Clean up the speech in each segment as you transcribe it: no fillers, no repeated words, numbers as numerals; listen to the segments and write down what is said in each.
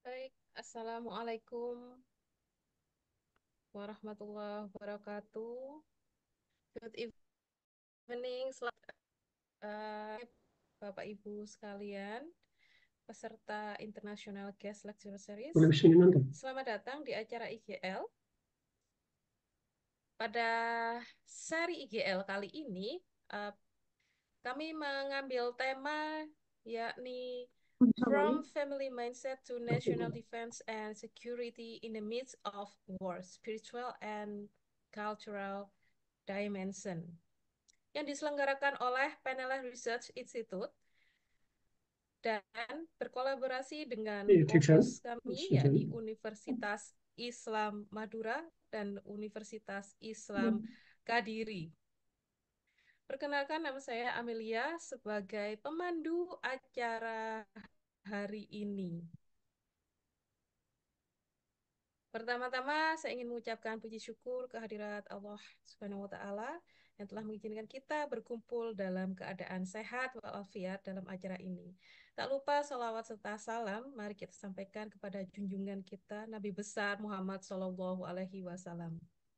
Baik, Assalamualaikum warahmatullahi wabarakatuh. Good evening, Bapak Ibu sekalian, peserta International Guest Lecture Boleh Series. sini nonton. Selamat datang di acara IGL. Pada seri IGL kali ini, kami mengambil tema yakni From Family Mindset to National Defense and Security in the Midst of War, Spiritual and Cultural Dimension, yang diselenggarakan oleh Peneleh Research Institute dan berkolaborasi dengan Iya, co-host Trishan. kami, yakni Universitas Islam Madura dan Universitas Islam Kadiri. Perkenalkan, nama saya Amelia sebagai pemandu acara hari ini. Pertama-tama, saya ingin mengucapkan puji syukur kehadirat Allah Subhanahu wa Ta'ala yang telah mengizinkan kita berkumpul dalam keadaan sehat walafiat dalam acara ini. Tak lupa salawat serta salam, mari kita sampaikan kepada junjungan kita Nabi besar Muhammad Shallallahu Alaihi Wasallam.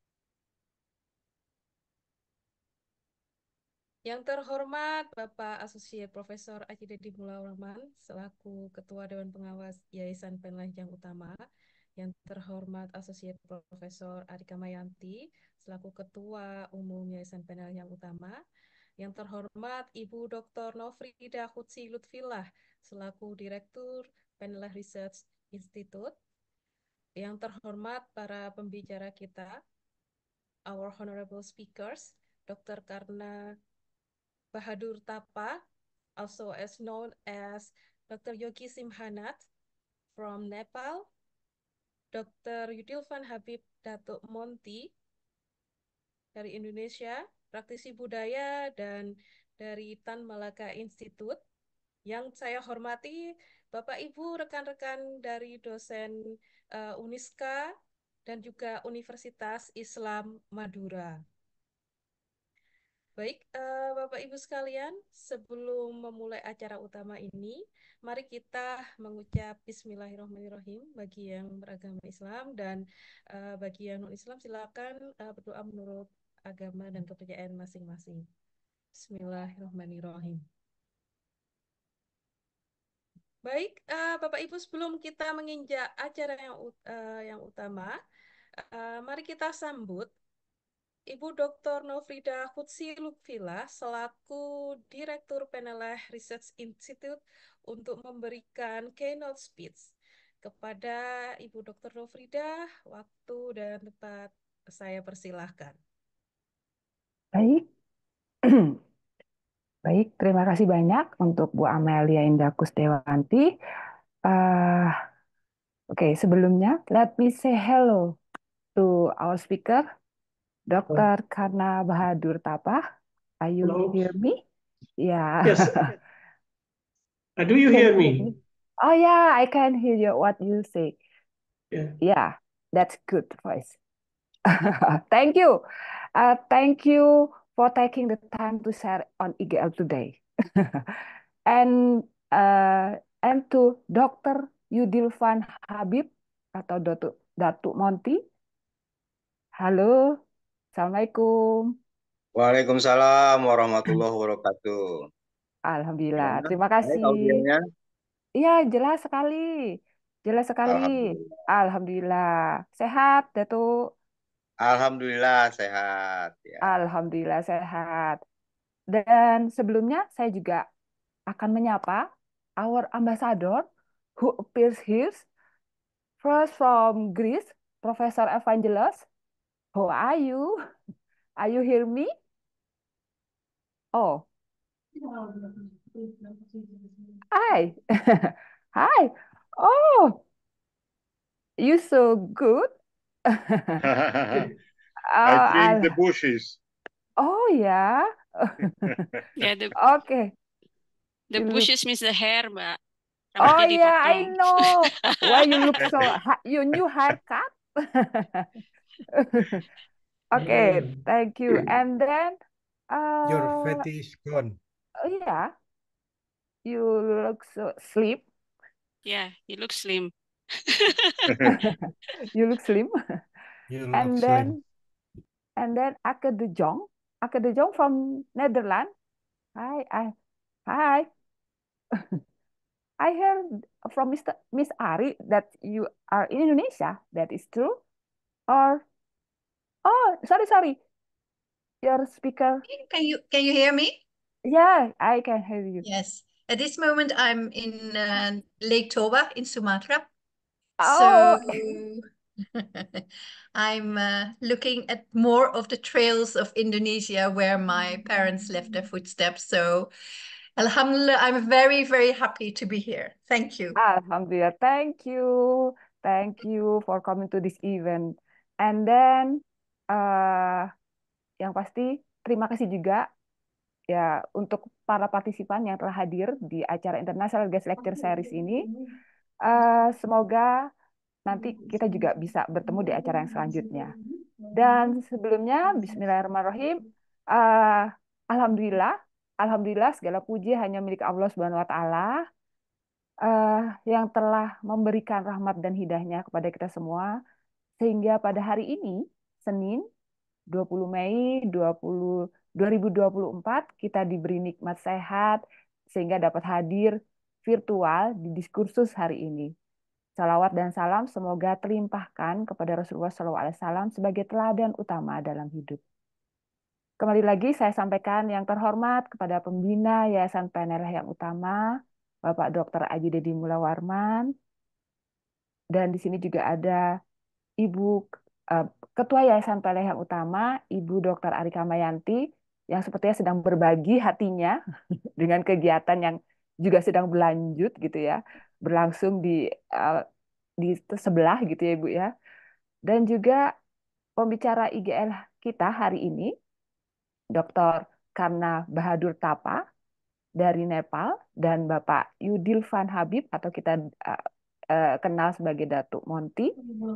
Yang terhormat Bapak Asosiat Profesor Aji Dedi Mulaur Rahman selaku Ketua Dewan Pengawas Yayasan Peneleh yang Utama, yang terhormat Asosiat Profesor Arika Mayanti selaku Ketua Umum Yayasan Peneleh yang Utama, yang terhormat Ibu Dr. Nofrida Hutsi Lutfillah selaku Direktur Peneleh Research Institute, yang terhormat para pembicara kita, our honorable speakers, Dr. Karna Bahadur Tapa, also as known as Dr. Yogi Simhanat from Nepal, Dr. Yudilvan Habib Datuk Monti dari Indonesia, praktisi budaya dan dari Tan Malaka Institute. Yang saya hormati Bapak Ibu rekan-rekan dari dosen Uniska dan juga Universitas Islam Madura. Baik, Bapak Ibu sekalian, sebelum memulai acara utama ini, mari kita mengucap Bismillahirrahmanirrahim bagi yang beragama Islam dan bagi yang non-Islam silakan berdoa menurut agama dan kepercayaan masing-masing. Bismillahirrahmanirrahim. Baik, Bapak Ibu, sebelum kita menginjak acara yang utama, mari kita sambut Ibu Dr. Nofrida Hutsi Lutfillah selaku Direktur Peneleh Research Institute untuk memberikan keynote speech. Kepada Ibu Dr. Nofrida, waktu dan tempat saya persilahkan. Baik, baik. Terima kasih banyak untuk Bu Amelia Indah Kusdewanti. Uh, Oke, sebelumnya, let me say hello to our speaker, Dr. Karna Bahadur Tapa. Are you Hello. hear me? Yeah. Yes. Do you Can hear you hear me? me? Oh yeah, I can hear you what you say. Yeah. Yeah, that's good voice. Thank you. Thank you for taking the time to share on IGL today. And to Dr. Yudilvan Habib atau Datuk Monti. Halo, Assalamualaikum. Waalaikumsalam warahmatullahi wabarakatuh. Alhamdulillah, Gimana? terima Baik kasih. audionya? Iya, jelas sekali. Jelas sekali. Alhamdulillah. Alhamdulillah. Sehat, Datuk. Alhamdulillah sehat ya. Alhamdulillah sehat. Dan sebelumnya saya juga akan menyapa our ambassador who appears here first from Greece, Professor Evangelos. How are you? Are you hear me? Oh, hi. Hi. Oh, you so good. I drink the Al bushes. oh ya. Yeah, Oke. the You look. bushes means the hair, Mbak. Oh Rambutnya yeah, I dipotong. know. Why you look so your new haircut? Okay, thank you. And then Your uh fatty is gone. oh yeah, you look so sleep. Yeah, you look slim. You look slim. You look And slim. then Ake de Jong from Netherlands. Hi, hi. I heard from Miss Ari that you are in Indonesia. That is true? Or oh, sorry. Your speaker. Can you hear me? Yeah, I can hear you. Yes. At this moment, I'm in Lake Toba in Sumatra. Oh, So I'm looking at more of the trails of Indonesia where my parents left their footsteps. So Alhamdulillah, I'm very, very happy to be here. Thank you. Alhamdulillah. Thank you. Thank you for coming to this event. And then yang pasti terima kasih juga ya untuk para partisipan yang telah hadir di acara International Guest Lecture Series ini. Semoga nanti kita juga bisa bertemu di acara yang selanjutnya. Dan sebelumnya, Bismillahirrahmanirrahim. Alhamdulillah segala puji hanya milik Allah Subhanahu Wa Taala yang telah memberikan rahmat dan hidayahnya kepada kita semua, sehingga pada hari ini, Senin 20 Mei 2024, kita diberi nikmat sehat sehingga dapat hadir virtual di diskursus hari ini. Salawat dan salam semoga terlimpahkan kepada Rasulullah SAW sebagai teladan utama dalam hidup. Kembali lagi saya sampaikan yang terhormat kepada pembina Yayasan Peneleh yang utama, Bapak Dr. Aji Dedi Mulawarman, dan di sini juga ada Ibu Ketua Yayasan Peneleh yang utama, Ibu Dr. Arika Mayanti, yang sepertinya sedang berbagi hatinya dengan kegiatan yang juga sedang berlanjut gitu ya, berlangsung di sebelah gitu ya Ibu ya. Dan juga pembicara IGL kita hari ini, Dr. Karna Bahadur Tapa dari Nepal, dan Bapak Yudilvan Habib atau kita kenal sebagai Datuk Monty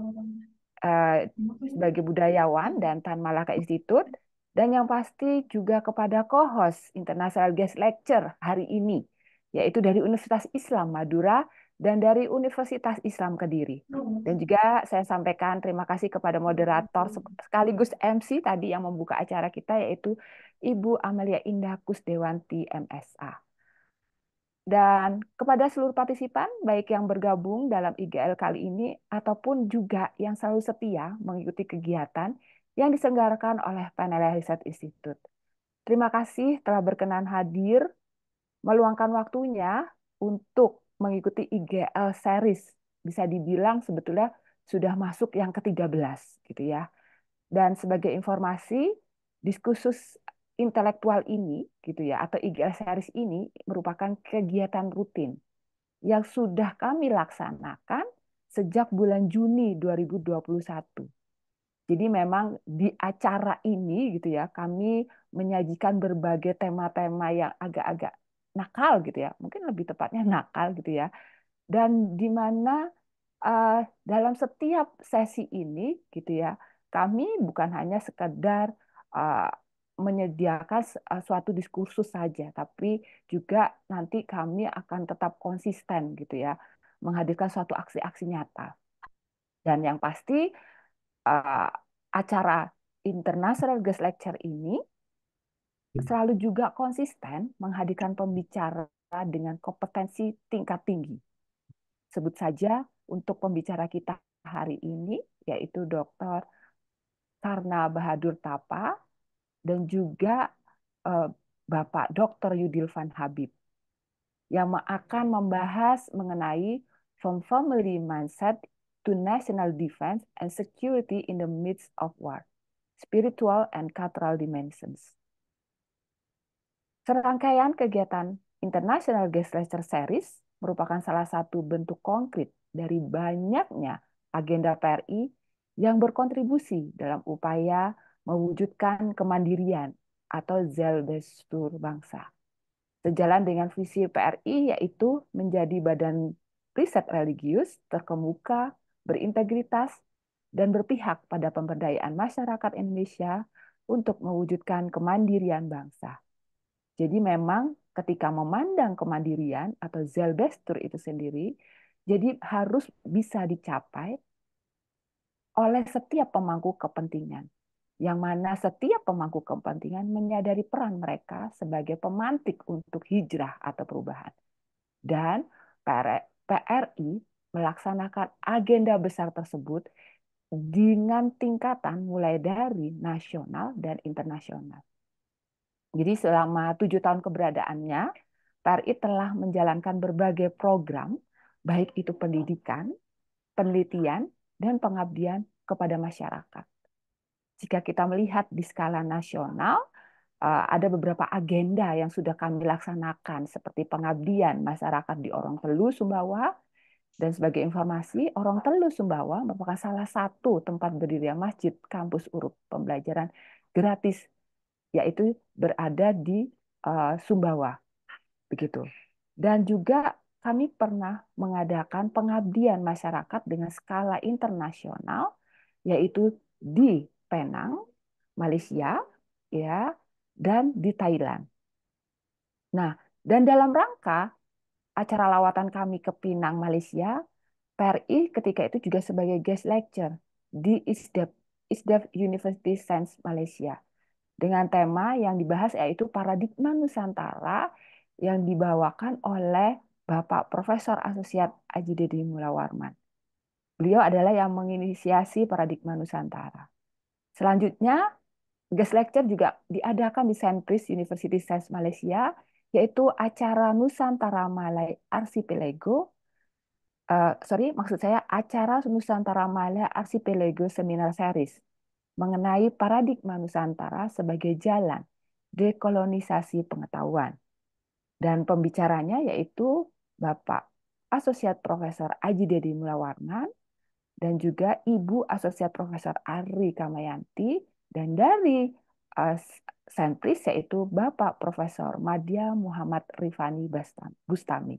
sebagai budayawan dan Tan Malaka Institute, dan yang pasti juga kepada co-host International Guest Lecture hari ini, yaitu dari Universitas Islam Madura dan dari Universitas Islam Kediri. Dan juga saya sampaikan terima kasih kepada moderator sekaligus MC tadi yang membuka acara kita, yaitu Ibu Amalia Indah Kusdewanti MSA. Dan kepada seluruh partisipan, baik yang bergabung dalam IGL kali ini ataupun juga yang selalu setia mengikuti kegiatan yang diselenggarakan oleh Peneleh Research Institute. Terima kasih telah berkenan hadir, meluangkan waktunya untuk mengikuti IGL series. Bisa dibilang sebetulnya sudah masuk yang ke-13 gitu ya. Dan sebagai informasi, diskursus intelektual ini gitu ya, atau IGL series ini merupakan kegiatan rutin yang sudah kami laksanakan sejak bulan Juni 2021. Jadi memang di acara ini gitu ya, kami menyajikan berbagai tema-tema yang agak-agak nakal gitu ya, mungkin lebih tepatnya nakal gitu ya. Dan di mana dalam setiap sesi ini gitu ya, kami bukan hanya sekedar menyediakan suatu diskursus saja, tapi juga nanti kami akan tetap konsisten gitu ya, menghadirkan suatu aksi-aksi nyata. Dan yang pasti acara International Guest Lecture ini selalu juga konsisten menghadirkan pembicara dengan kompetensi tingkat tinggi. Sebut saja untuk pembicara kita hari ini, yaitu Dr. Karna Bahadur Tapa dan juga Bapak Dr. Yudilvan Habib yang akan membahas mengenai from family mindset to national defense and security in the midst of war, spiritual and cultural dimensions. Serangkaian kegiatan International Guest Lecture Series merupakan salah satu bentuk konkret dari banyaknya agenda PRI yang berkontribusi dalam upaya mewujudkan kemandirian atau Zelbestur bangsa. Sejalan dengan visi PRI, yaitu menjadi badan riset religius, terkemuka, berintegritas, dan berpihak pada pemberdayaan masyarakat Indonesia untuk mewujudkan kemandirian bangsa. Jadi memang ketika memandang kemandirian atau Zelbestur itu sendiri, Jadi harus bisa dicapai oleh setiap pemangku kepentingan, yang mana setiap pemangku kepentingan menyadari peran mereka sebagai pemantik untuk hijrah atau perubahan. Dan PRI melaksanakan agenda besar tersebut dengan tingkatan mulai dari nasional dan internasional. Jadi selama 7 tahun keberadaannya, PRI telah menjalankan berbagai program, baik itu pendidikan, penelitian, dan pengabdian kepada masyarakat. Jika kita melihat di skala nasional, ada beberapa agenda yang sudah kami laksanakan, seperti pengabdian masyarakat di Orong Telu, Sumbawa. Dan sebagai informasi, Orong Telu, Sumbawa merupakan salah satu tempat berdirinya masjid kampus Urup pembelajaran gratis, yaitu berada di Sumbawa. Begitu. Dan juga kami pernah mengadakan pengabdian masyarakat dengan skala internasional, yaitu di Penang, Malaysia, ya, dan di Thailand. Nah, dan dalam rangka acara lawatan kami ke Penang, Malaysia, PRI ketika itu juga sebagai guest lecture di ISDEF University Science Malaysia dengan tema yang dibahas yaitu paradigma Nusantara yang dibawakan oleh Bapak Profesor Asosiat Aji Dedi Mulawarman. Beliau adalah yang menginisiasi paradigma Nusantara. Selanjutnya, guest lecture juga diadakan di Sentris University Science Malaysia, yaitu acara Nusantara Malay Archipelago. Maksud saya acara Nusantara Malay Archipelago Seminar Series mengenai paradigma Nusantara sebagai jalan dekolonisasi pengetahuan. Dan pembicaranya yaitu Bapak Asosiat Profesor Aji Dedi Mulawarman dan juga Ibu Asosiat Profesor Ari Kamayanti, dan dari Sentris yaitu Bapak Profesor Madya Muhammad Rifani Bustami.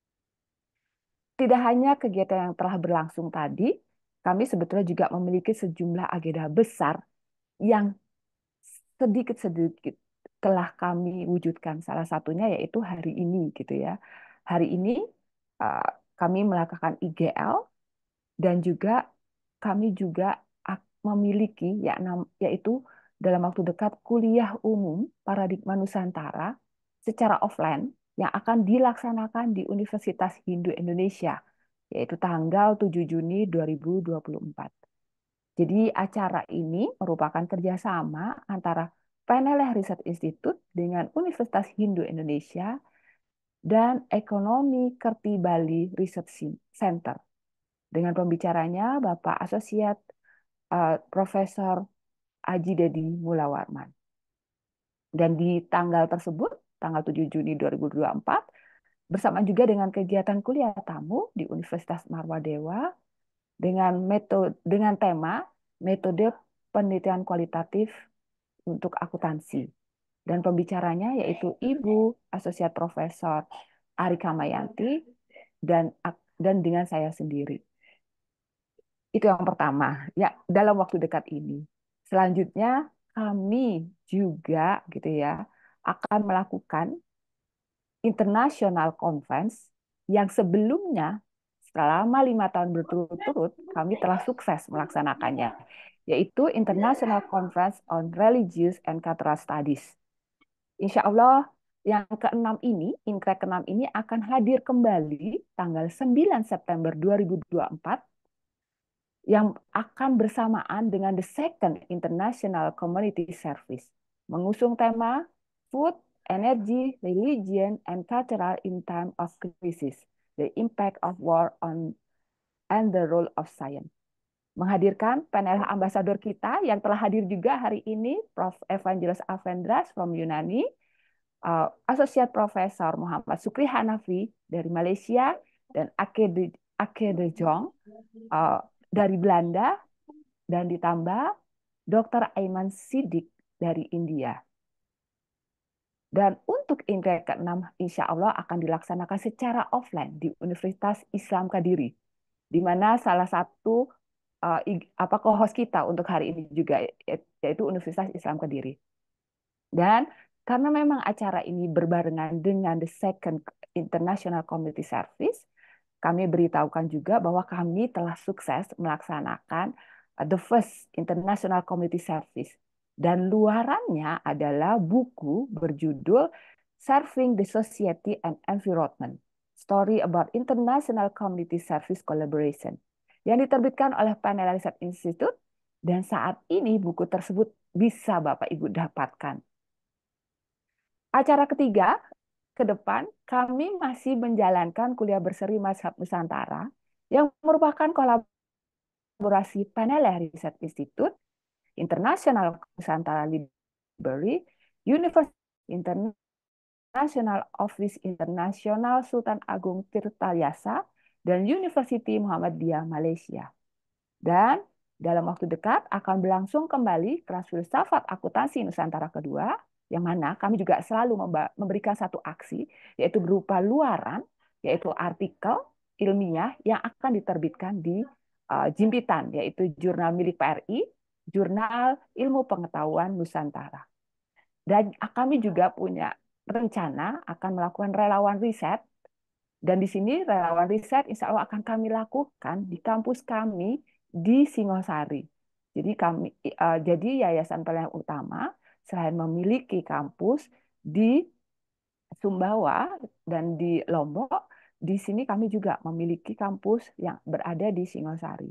Tidak hanya kegiatan yang telah berlangsung tadi, kami sebetulnya juga memiliki sejumlah agenda besar yang sedikit-sedikit telah kami wujudkan. Salah satunya yaitu hari ini, gitu ya. Hari ini kami melakukan IGL dan juga kami juga memiliki yaitu dalam waktu dekat kuliah umum paradigma Nusantara secara offline yang akan dilaksanakan di Universitas Hindu Indonesia, yaitu tanggal 7 Juni 2024. Jadi acara ini merupakan kerjasama antara Peneleh Research Institute dengan Universitas Hindu Indonesia dan Ekonomi Kerti Bali Research Center. Dengan pembicaranya Bapak Asosiat Profesor Aji Dedi Mulawarman. Dan di tanggal tersebut, tanggal 7 Juni 2024, bersama juga dengan kegiatan kuliah tamu di Universitas Marwadewa dengan tema metode penelitian kualitatif untuk akuntansi. Dan pembicaranya yaitu Ibu Asosiat Profesor Ari Kamayanti dan dengan saya sendiri. Itu yang pertama, ya, dalam waktu dekat ini. Selanjutnya kami juga gitu ya akan melakukan international conference yang sebelumnya selama 5 tahun berturut-turut kami telah sukses melaksanakannya, yaitu International Conference on Religious and Cultural Studies. Insya Allah yang ke-6 ini, Inkrek ke-6 ini akan hadir kembali tanggal 9 September 2024 yang akan bersamaan dengan the second International Community Service, mengusung tema Food, Energy, Religion, and Cultural in Time of Crisis, the Impact of War on and the Role of Science. Menghadirkan panel ambasador kita yang telah hadir juga hari ini, Prof. Evangelos Avendras from Yunani, Associate Professor Muhammad Sukri Hanafi dari Malaysia, dan Ake de Jong dari Belanda, dan ditambah Dr. Aiman Siddiq dari India. Dan untuk Inkrek ke-6 insya Allah akan dilaksanakan secara offline di Universitas Islam Kadiri, di mana salah satu co-host kita untuk hari ini juga yaitu Universitas Islam Kediri. Dan karena memang acara ini berbarengan dengan the second International Community Service, kami beritahukan juga bahwa kami telah sukses melaksanakan the first International Community Service. Dan luarannya adalah buku berjudul Serving the Society and Environment, Story about International Community Service Collaboration, yang diterbitkan oleh Peneleh Research Institute, dan saat ini buku tersebut bisa Bapak Ibu dapatkan. Acara ketiga, ke depan kami masih menjalankan kuliah berseri Mazhab Nusantara yang merupakan kolaborasi Peneleh Research Institute, International Nusantara Library, University International Office Internasional Sultan Agung Tirtayasa, dan University Muhammadiyah Malaysia. Dan dalam waktu dekat akan berlangsung kembali kelas filsafat akuntansi Nusantara kedua, yang mana kami juga selalu memberikan satu aksi, yaitu berupa luaran, yaitu artikel ilmiah yang akan diterbitkan di Jimpitan, yaitu jurnal milik PRI, Jurnal Ilmu Pengetahuan Nusantara. Dan kami juga punya rencana akan melakukan relawan riset, dan di sini relawan riset insya Allah akan kami lakukan di kampus kami di Singosari. Jadi Yayasan Peneleh Utama selain memiliki kampus di Sumbawa dan di Lombok, di sini kami juga memiliki kampus yang berada di Singosari.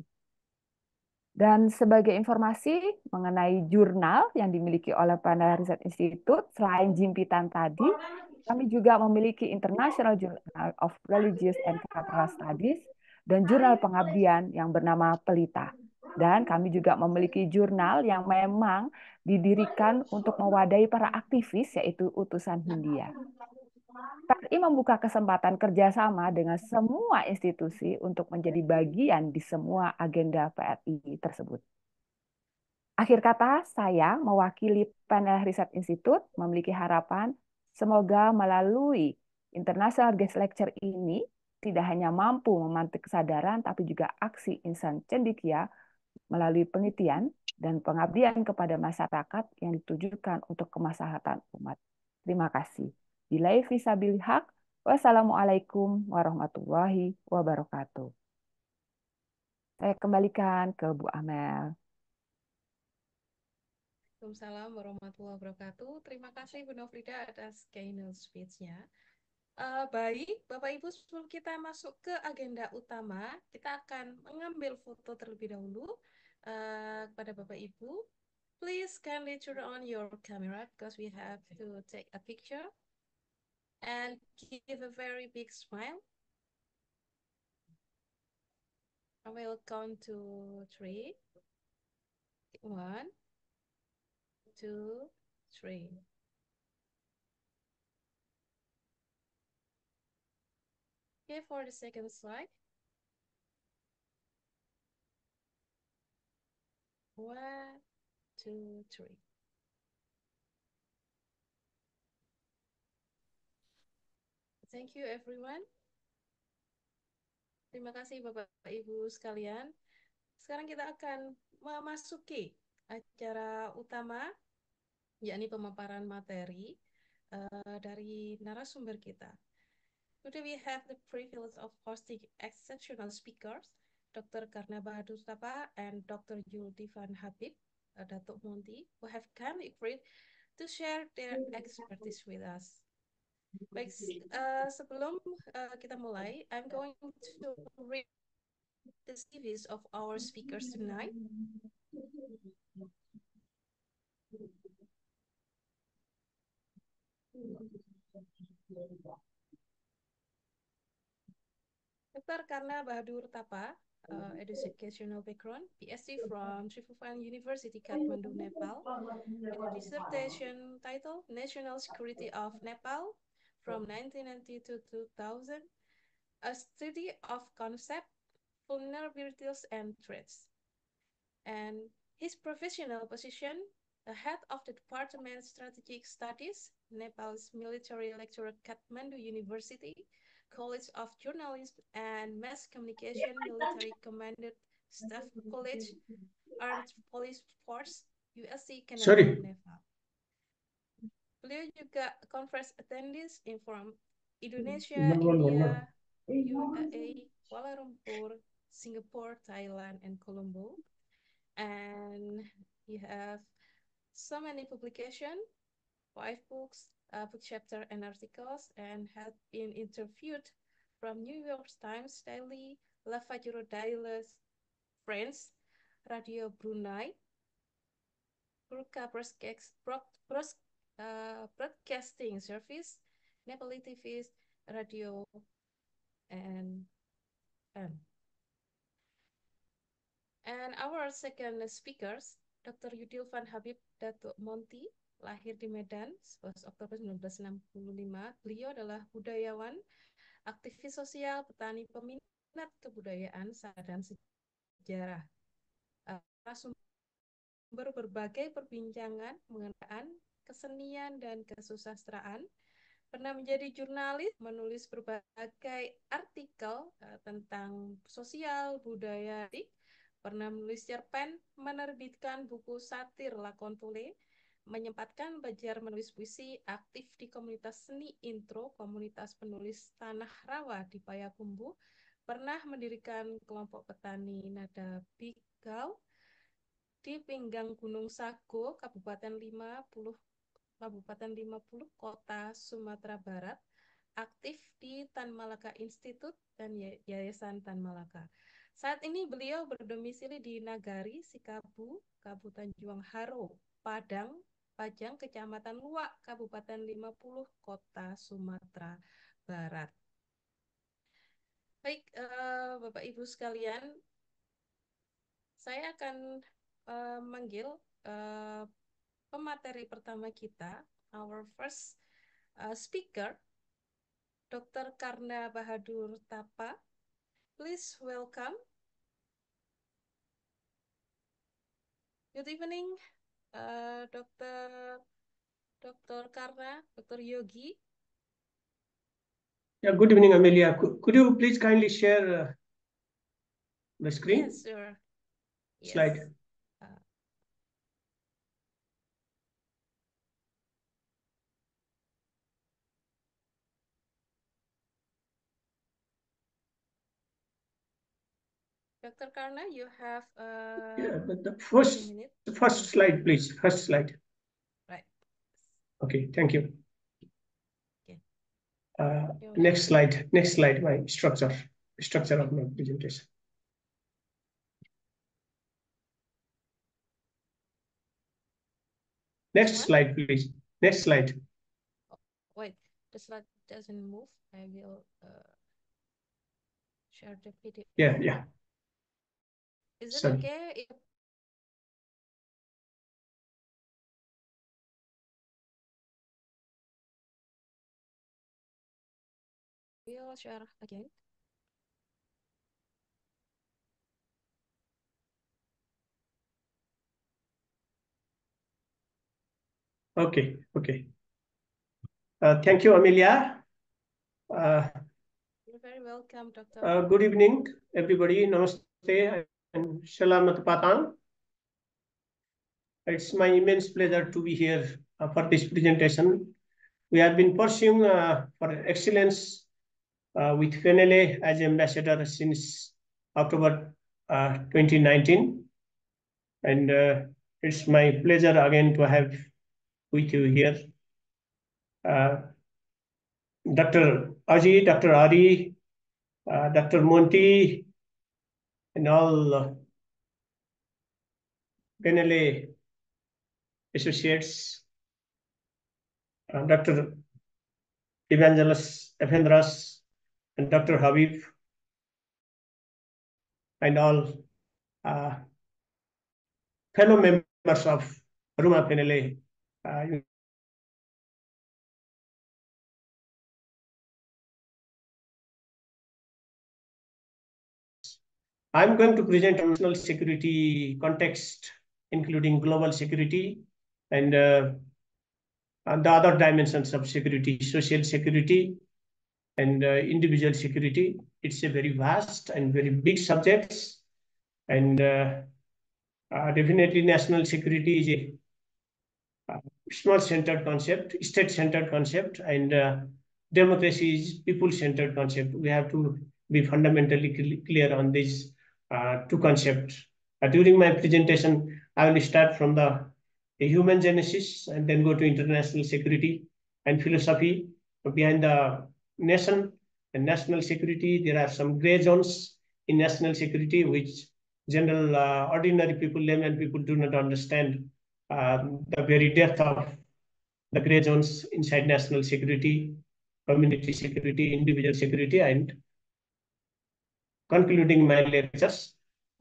Dan sebagai informasi mengenai jurnal yang dimiliki oleh Peneleh Research Institute, selain Jimpitan tadi, kami juga memiliki International Journal of Religious and Cultural Studies dan jurnal pengabdian yang bernama Pelita. Dan kami juga memiliki jurnal yang memang didirikan untuk mewadahi para aktivis, yaitu Utusan Hindia. PRI membuka kesempatan kerjasama dengan semua institusi untuk menjadi bagian di semua agenda PRI tersebut. Akhir kata, saya mewakili Peneleh Research Institute memiliki harapan semoga melalui International Guest Lecture ini tidak hanya mampu memantik kesadaran, tapi juga aksi insan cendekia melalui penelitian dan pengabdian kepada masyarakat yang ditujukan untuk kemaslahatan umat. Terima kasih. Billahi fisabilil haq. Wassalamualaikum warahmatullahi wabarakatuh. Saya kembalikan ke Bu Amel. Waalaikumsalam warahmatullahi wabarakatuh. Terima kasih Bu Nofrida atas keynote speech-nya. Baik, Bapak Ibu, sebelum kita masuk ke agenda utama, kita akan mengambil foto terlebih dahulu kepada Bapak Ibu. Please kindly turn on your camera because we have to take a picture. And give a very big smile. I will count to 3. 1, 2, 3. Okay, for the second slide. 1, 2, 3. Thank you everyone. Terima kasih Bapak Ibu sekalian. Sekarang kita akan memasuki acara utama, yakni pemaparan materi dari narasumber kita. Today we have the privilege of hosting exceptional speakers, Dr. Karna Bahadur Tapa and Dr. Juldivan Habib, Datuk Monty, who have kindly agreed to share their expertise with us. Baik, sebelum kita mulai, I'm going to read the CVs of our speakers tonight. Dr. Karna Bahadur Tapa, educational background, PhD from Tribhuvan University, Kathmandu, Nepal, with a dissertation titled National Security of Nepal from 1990 to 2000, a study of concept, vulnerabilities, and threats. And his professional position, the head of the Department of Strategic Studies, Nepal's military lecturer, Kathmandu University, College of Journalism and Mass Communication, Military Commanded Staff College, Armed Police Force, USC, Canada, Nepal. Beliau juga conference attendees from Indonesia, India, UAE, Kuala Lumpur, Singapore, Thailand, and Colombo. And you have so many publications, 5 books, book chapter and articles, and have been interviewed from New York Times Daily, La Fajro Daily, France, Radio Brunei, Burka Broadcasting Service, Nepali TV, Radio, and our second speakers, Dr. Yudil Van Habib Datuk Monty, lahir di Medan 11 Oktober 1965. Beliau adalah budayawan, aktivis sosial, petani, peminat kebudayaan, dan sejarah. Sumber berbagai perbincangan mengenai kesenian dan kesusastraan, pernah menjadi jurnalis, menulis berbagai artikel tentang sosial, budaya, pernah menulis cerpen, menerbitkan buku satir lakon tule, menyempatkan belajar menulis puisi, aktif di komunitas seni intro, komunitas penulis Tanah Rawa di Payakumbuh, pernah mendirikan kelompok petani nada Bigau di Pinggang Gunung Sago, Kabupaten 50, Kota Sumatera Barat, aktif di Tan Malaka Institute dan Yayasan Tan Malaka. Saat ini beliau berdomisili di Nagari, Sikabu, Kabupaten Juang Haro, Padang, Pajang, Kecamatan Luak, Kabupaten 50, Kota Sumatera Barat. Baik, Bapak Ibu sekalian, saya akan manggil pemateri pertama kita, our first speaker, Dr. Karna Bahadur Tapa. Please welcome. Good evening, Dr. Karna, Dr. Yogi. Yeah, good evening, Amelia. Could you please kindly share the screen? Yes, sir. Yes. Slide. Dr. Karna, you have Yeah, but the 20 minutes. first slide, please. First slide. Right. Okay, thank you. Okay. Next slide. Next slide. My structure of my presentation. Next slide, please. Next slide. Wait, the slide doesn't move. I will share the video. Yeah. Is it Sorry. okay if we'll share again? Okay. Thank you, Amelia. You're very welcome, Doctor. Good evening, everybody. Namaste and Selamat Patang. It's my immense pleasure to be here for this presentation. We have been pursuing for excellence with FENELE as ambassador since October 2019. And it's my pleasure again to have with you here. Dr. Aji, Dr. Ari, Dr. Monty, and all FENELE associates, Dr. Evangelos Ephendras, and Dr. Habib, and all fellow members of Rumah FENELE. I'm going to present national security context, including global security and the other dimensions of security, social security and individual security. It's a very vast and very big subject, and definitely national security is a small-centered concept, state-centered concept, and democracy is people-centered concept. We have to be fundamentally clear on these two concepts. During my presentation, I will start from the human genesis and then go to international security and philosophy behind the nation and national security. There are some gray zones in national security which general ordinary people, layman people do not understand the very depth of the gray zones inside national security, community security, individual security, and concluding my lectures,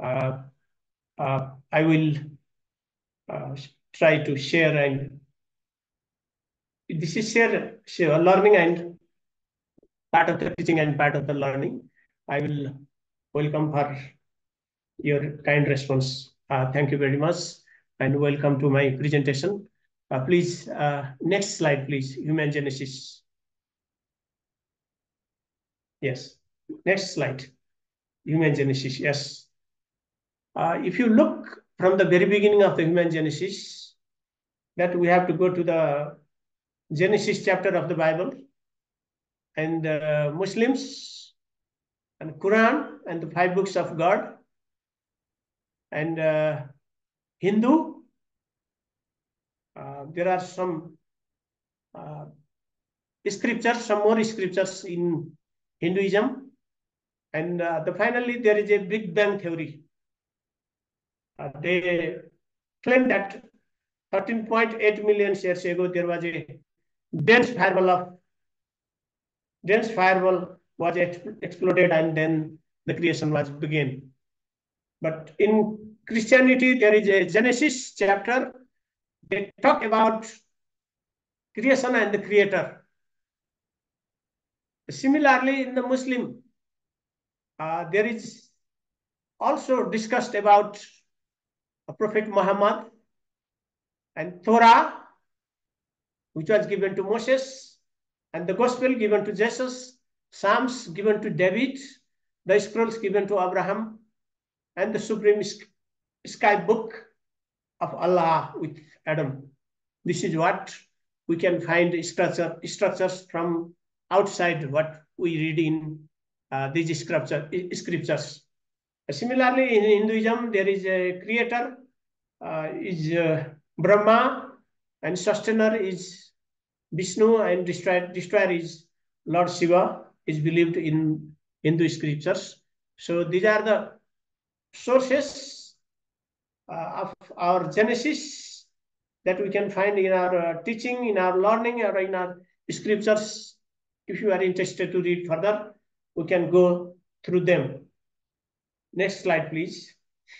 I will try to share, and this is share learning and part of the teaching and part of the learning. I will welcome for your kind response. Thank you very much and welcome to my presentation. Please, next slide, please. Human genesis. Yes, next slide. Human genesis, yes. If you look from the very beginning of the human genesis, that we have to go to the Genesis chapter of the Bible, and Muslims and Quran and the 5 books of God, and Hindu. There are some scriptures, some more scriptures in Hinduism, and finally there is a Big Bang theory. They claim that 13.8 million years ago there was a dense fireball was exploded, and then the creation was began. But in Christianity there is a Genesis chapter. They talk about creation and the creator. Similarly, in the Muslim, there is also discussed about Prophet Muhammad and Torah, which was given to Moses, and the gospel given to Jesus, Psalms given to David, the scrolls given to Abraham, and the supreme sky book of Allah with Adam. This is what we can find structures from outside what we read in these scriptures. Similarly, in Hinduism, there is a creator, is Brahma, and sustainer is Vishnu, and destroyer is Lord Shiva, is believed in Hindu scriptures. So these are the sources of our Genesis that we can find in our teaching, in our learning, or in our scriptures. If you are interested to read further, we can go through them. Next slide, please.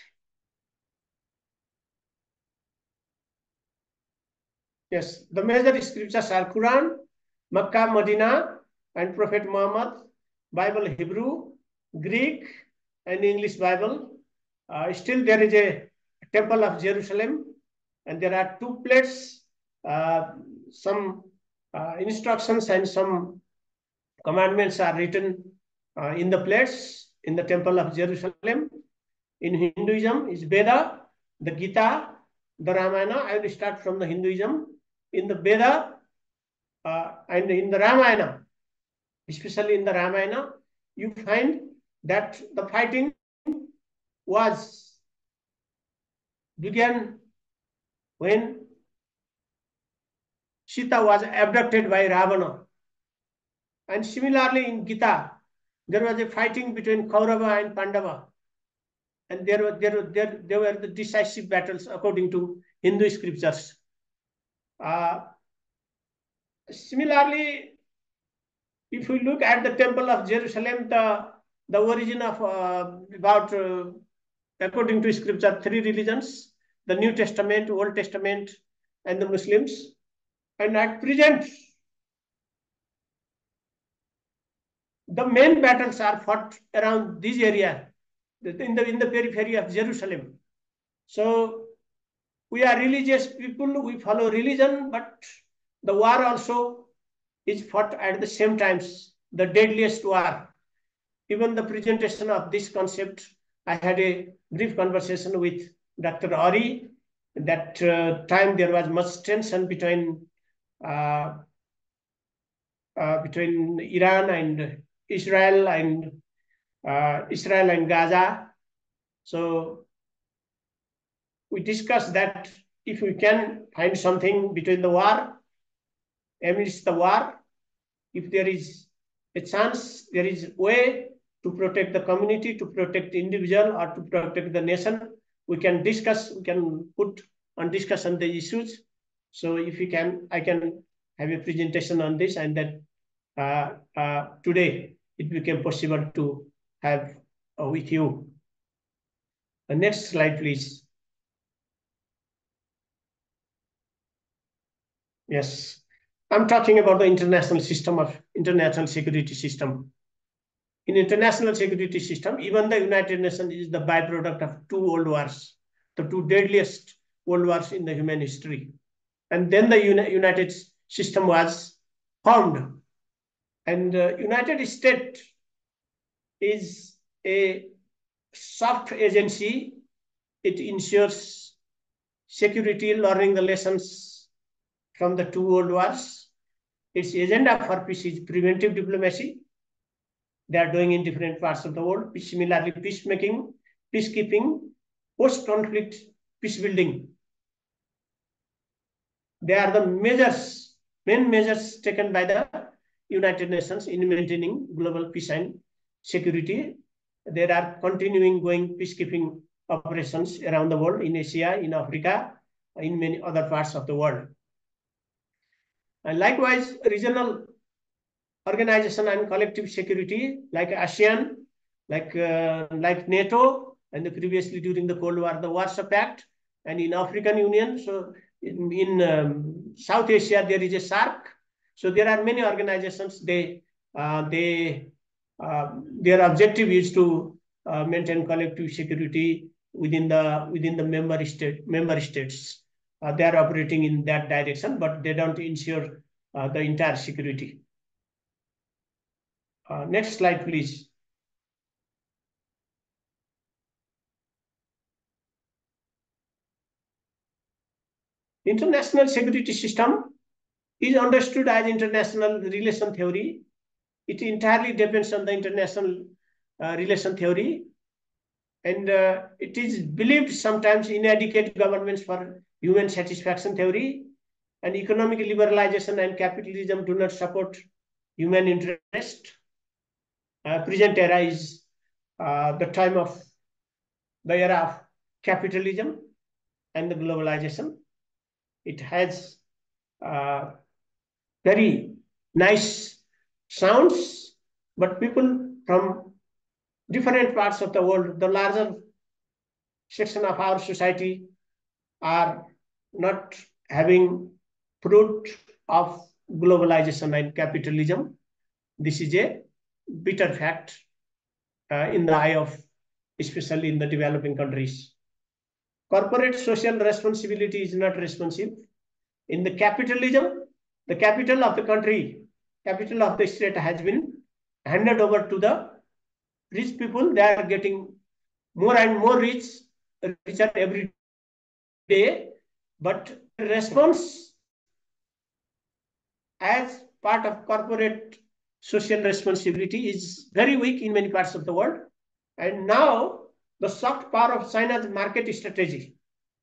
Yes, the major scriptures are Quran, Makkah, Medina, and Prophet Muhammad, Bible Hebrew, Greek, and English Bible. Still there is a Temple of Jerusalem, and there are 2 plates, some instructions and some commandments are written in the plates in the Temple of Jerusalem. In Hinduism is Veda, the Gita, the Ramayana. I will start from the Hinduism. In the Veda and in the Ramayana, especially in the Ramayana, you find that the fighting began when Sita was abducted by Ravana. And similarly in Gita, there was a fighting between Kaurava and Pandava. And there were the decisive battles according to Hindu scriptures. Similarly, if we look at the Temple of Jerusalem, the origin of according to scripture, 3 religions: the New Testament, Old Testament, and the Muslims. And at present, the main battles are fought around this area, in the periphery of Jerusalem. So we are religious people, we follow religion, but the war also is fought at the same times, the deadliest war. Even the presentation of this concept, I had a brief conversation with Dr. Ari. That time there was much tension between Iran and Israel, and Israel and Gaza. So we discussed that if we can find something between the war, amidst the war, if there is a chance, there is a way to protect the community, to protect the individual, or to protect the nation, we can discuss, we can put on discussion the issues. So if you can, I can have a presentation on this, and that today it became possible to have with you. The next slide, please. Yes, I'm talking about the international security system. In international security system, even the United Nations is the byproduct of two world wars, the two deadliest world wars in the human history. And then the United system was formed. And United States is a soft agency. It ensures security, learning the lessons from the two world wars. Its agenda for peace is preventive diplomacy. They are doing in different parts of the world. Similarly, peacemaking, peacekeeping, post-conflict peace building. They are the main measures taken by the United Nations in maintaining global peace and security. There are continuing going peacekeeping operations around the world, in Asia, in Africa, in many other parts of the world. And likewise, regional organization and collective security like ASEAN, like NATO, and previously during the Cold War, the Warsaw Pact, and in African Union. So in South Asia, there is a SAARC. So there are many organizations. Their objective is to maintain collective security within the member states. They are operating in that direction, but they don't ensure the entire security. Next slide, please. International security system is understood as international relation theory. It entirely depends on the international relation theory. And it is believed sometimes inadequate governments for human satisfaction theory, and economic liberalization and capitalism do not support human interest. Present era is the era of capitalism and the globalization. It has very nice sounds, but people from different parts of the world, the larger section of our society, are not having fruit of globalization and capitalism. This is a bitter fact in the eye of, especially in the developing countries. Corporate social responsibility is not responsive. In the capitalism, the capital of the country, capital of the state has been handed over to the rich people. They are getting more and more richer every day, but response as part of corporate social responsibility is very weak in many parts of the world. And now the soft power of China's market strategy.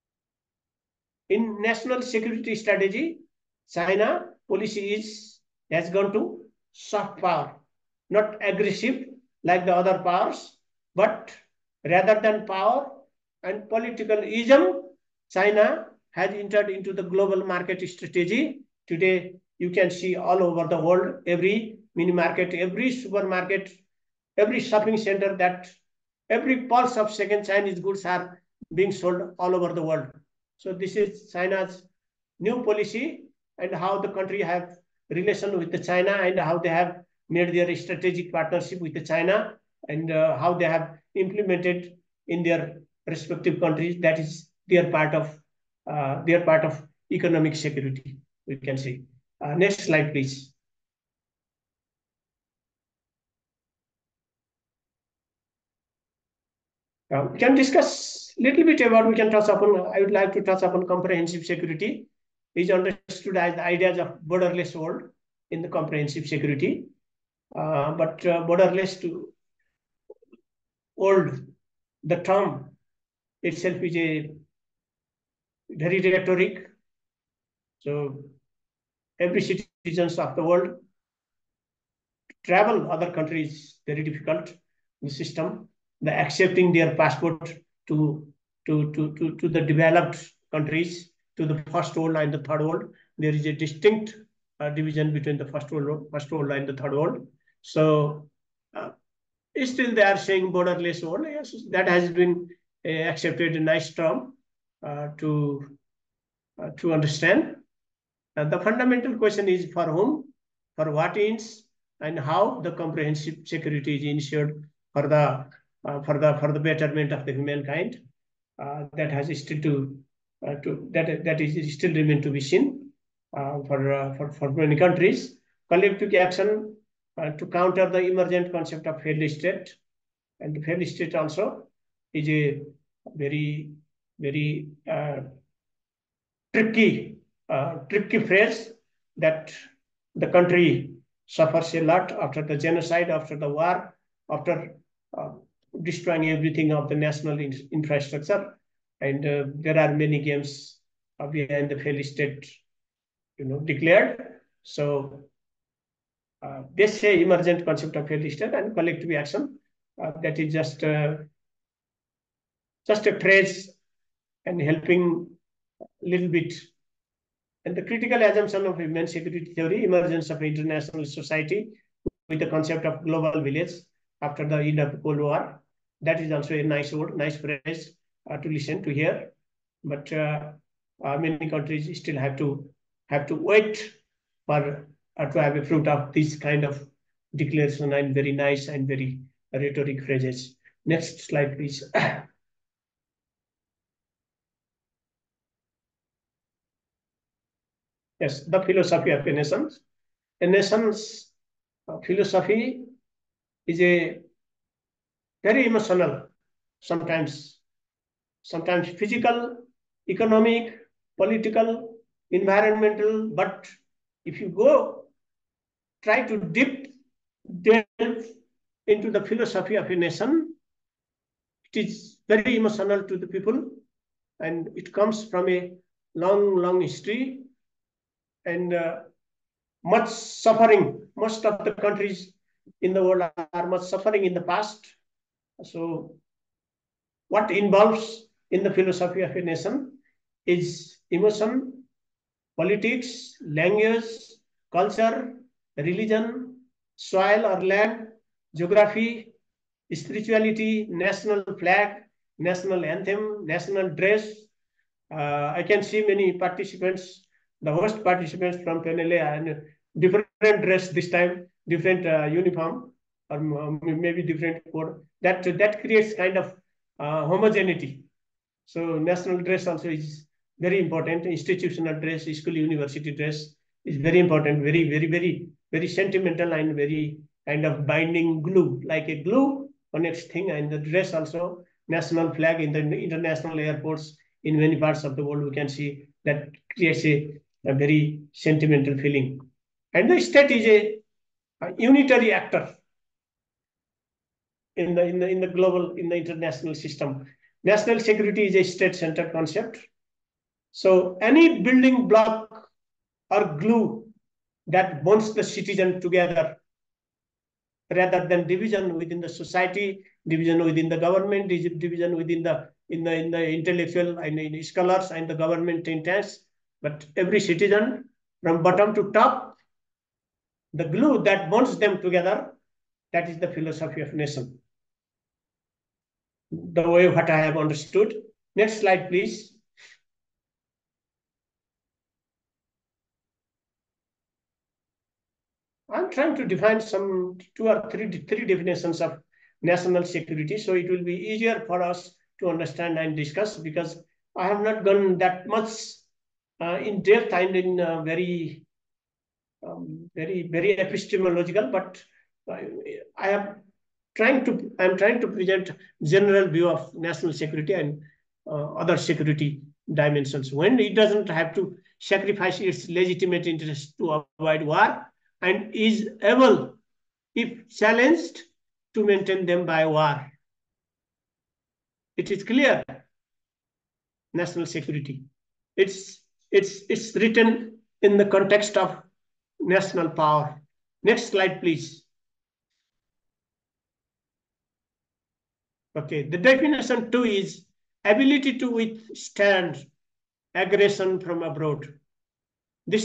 In national security strategy, China policy has gone to soft power, not aggressive like the other powers, but rather than power and politicalism, China has entered into the global market strategy. Today, you can see all over the world, every mini market, every supermarket, every shopping center, that every pulse of second Chinese goods are being sold all over the world. So this is China's new policy, and how the country have relation with the China, and how they have made their strategic partnership with the China, and how they have implemented in their respective countries. That is their part of economic security, we can say. Next slide, please. We can discuss a little bit about, I would like to touch upon comprehensive security. Is understood as the ideas of borderless world in the comprehensive security. But borderless to old. The term itself is a very rhetoric. So every citizens of the world travel other countries very difficult. The system, the accepting their passport to the developed countries, to the first world and the third world. There is a distinct division between the first world and the third world. So still they are saying borderless world. Yes, that has been accepted, a nice term to understand. The fundamental question is for whom, for what ends, and how the comprehensive security is ensured for the betterment of the humankind. That has still that is still remain to be seen for many countries. Collective action to counter the emergent concept of failed state, and the failed state also is a very tricky phrase that the country suffers a lot after the genocide, after the war, after destroying everything of the national infrastructure, and there are many games behind the failed state, declared. So they say emergent concept of failed state and collective action. That is just a phrase and helping a little bit. And the critical assumption of human security theory, emergence of international society with the concept of global village after the end of the Cold War. That is also a nice word, nice phrase to listen to hear. But many countries still have to wait for to have a fruit of this kind of declaration and very nice and very rhetoric phrases. Next slide, please. Yes, the philosophy of a nation. A nation's philosophy is a very emotional, sometimes physical, economic, political, environmental. But if you try to delve into the philosophy of a nation, it is very emotional to the people, and it comes from a long history and much suffering. Most of the countries in the world are much suffering in the past. So what involves in the philosophy of a nation is emotion, politics, language, culture, religion, soil or land, geography, spirituality, national flag, national anthem, national dress. I can see many participants, the host participants from PNLA, and different dress this time, different uniform, or maybe different code. That creates kind of homogeneity. So national dress also is very important. Institutional dress, school, university dress is very important. Very sentimental and very kind of binding glue, like a glue connects thing. And the dress also, national flag in the international airports in many parts of the world, we can see that creates a very sentimental feeling. And the state is a unitary actor in the global, in the international system. National security is a state-centered concept. So any building block or glue that bonds the citizen together, rather than division within the society, division within the government, division within the intellectual and in scholars and the government intents, but every citizen from bottom to top, the glue that bonds them together, that is the philosophy of nation. The way what I have understood. Next slide, please. I'm trying to define some two or three definitions of national security, so it will be easier for us to understand and discuss, because I have not gone that much in depth and in very epistemological, but I'm trying to present general view of national security and other security dimensions, when it doesn't have to sacrifice its legitimate interest to avoid war, and is able, if challenged, to maintain them by war. It is clear. National security. It's written in the context of national power. Next slide, please. Okay, the definition 2 is ability to withstand aggression from abroad. This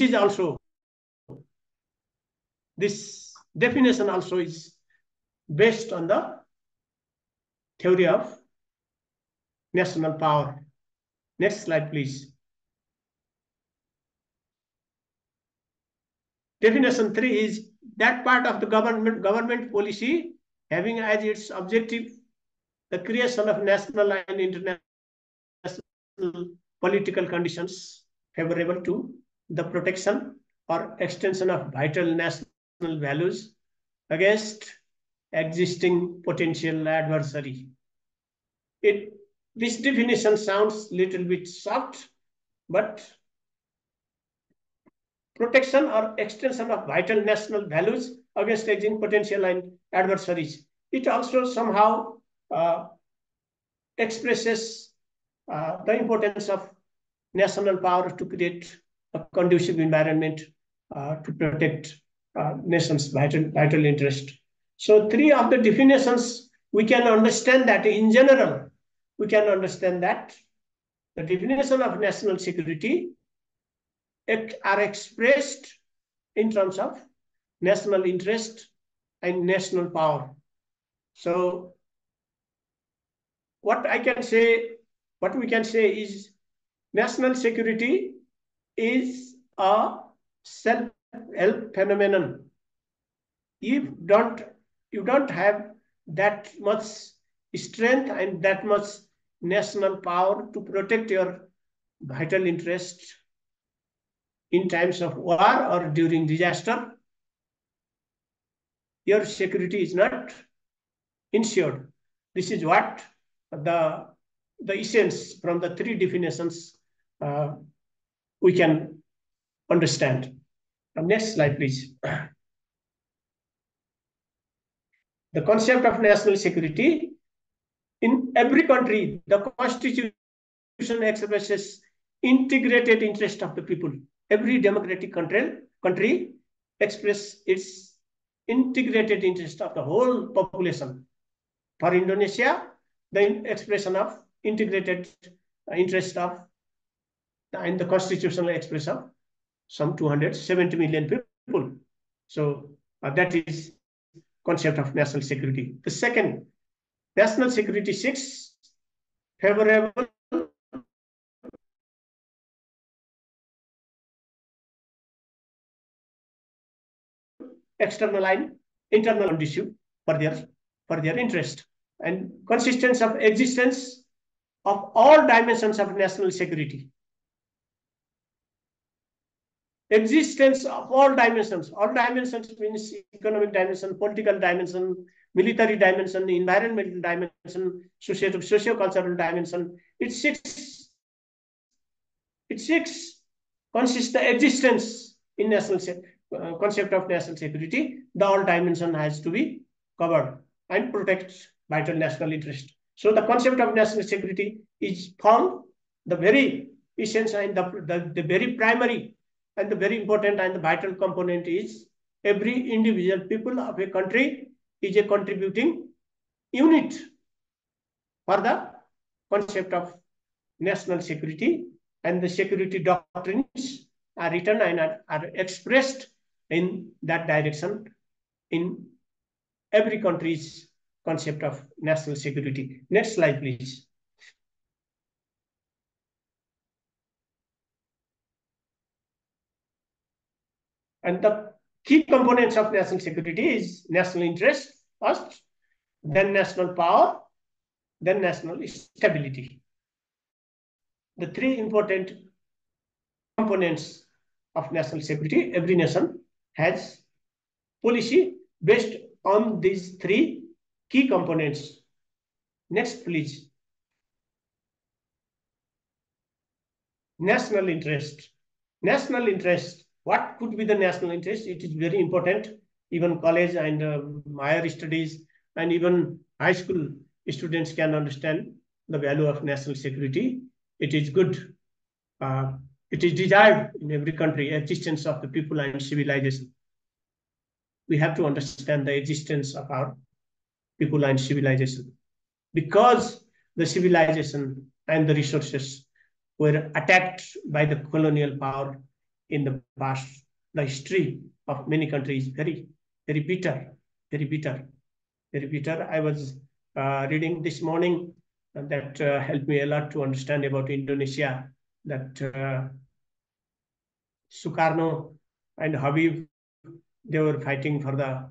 definition also is based on the theory of national power. Next slide, please. Definition 3 is that part of the government policy having as its objective the creation of national and international political conditions favorable to the protection or extension of vital national values against existing potential adversary. This definition sounds a little bit soft, but protection or extension of vital national values against existing potential and adversaries. It also somehow expresses the importance of national power to create a conducive environment to protect nation's vital interest. So 3 of the definitions, we can understand that in general, we can understand that the definition of national security are expressed in terms of national interest and national power. So what we can say is national security is a self-help phenomenon. You don't have that much strength and that much national power to protect your vital interest in times of war or during disaster, your security is not ensured. This is what the essence from the 3 definitions we can understand. Next slide, please. The concept of national security. In every country, the constitution expresses integrated interest of the people. Every democratic country expresses its integrated interest of the whole population. For Indonesia, the expression of integrated interest of and the constitutional expression of some 270 million people. So that is concept of national security. The second, national security 6, favorable external and internal condition for their interest, and consistence of existence of all dimensions of national security. Existence of all dimensions means economic dimension, political dimension, military dimension, environmental dimension, socio-cultural dimension. It's six consists the existence in national concept of national security. The all dimension has to be covered and protect vital national interest. So the concept of national security is found the very essential and the very primary and the very important and the vital component is every individual people of a country is a contributing unit for the concept of national security, and the security doctrines are written and are expressed in that direction in every country's concept of national security. Next slide, please. And the key components of national security is national interest first, then national power, then national stability. The 3 important components of national security. Every nation has policy based on these 3 key components. Next, please. National interest. National interest. What could be the national interest? It is very important. Even college and higher studies and even high school students can understand the value of national security. It is good. It is desired in every country, existence of the people and civilization. We have to understand the existence of our people and civilization. Because the civilization and the resources were attacked by the colonial power in the past, the history of many countries very, very bitter, very bitter, very bitter. I was reading this morning that helped me a lot to understand about Indonesia, that Sukarno and Habib, they were fighting for the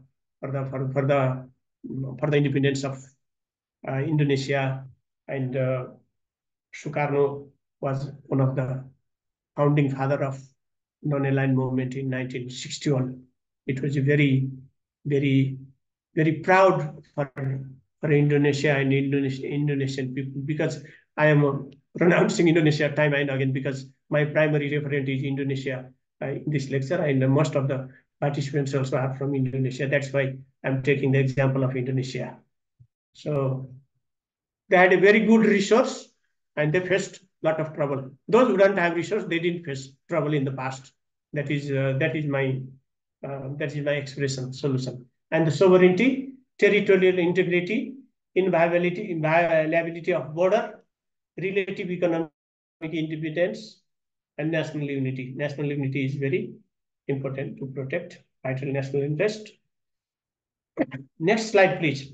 independence of Indonesia, and Sukarno was one of the founding father of non-aligned movement in 1961. It was a very, very, very proud for Indonesia and Indonesian people, because I am pronouncing Indonesia time and again because my primary referent is Indonesia in this lecture, and most of the participants also are from Indonesia. That's why I'm taking the example of Indonesia. So they had a very good resource and they faced a lot of trouble. Those who don't have resource, they didn't face trouble in the past. That is my expression, solution. And the sovereignty, territorial integrity, inviolability of border, relative economic independence, and national unity. National unity is very important to protect vital national interest. Next slide, please.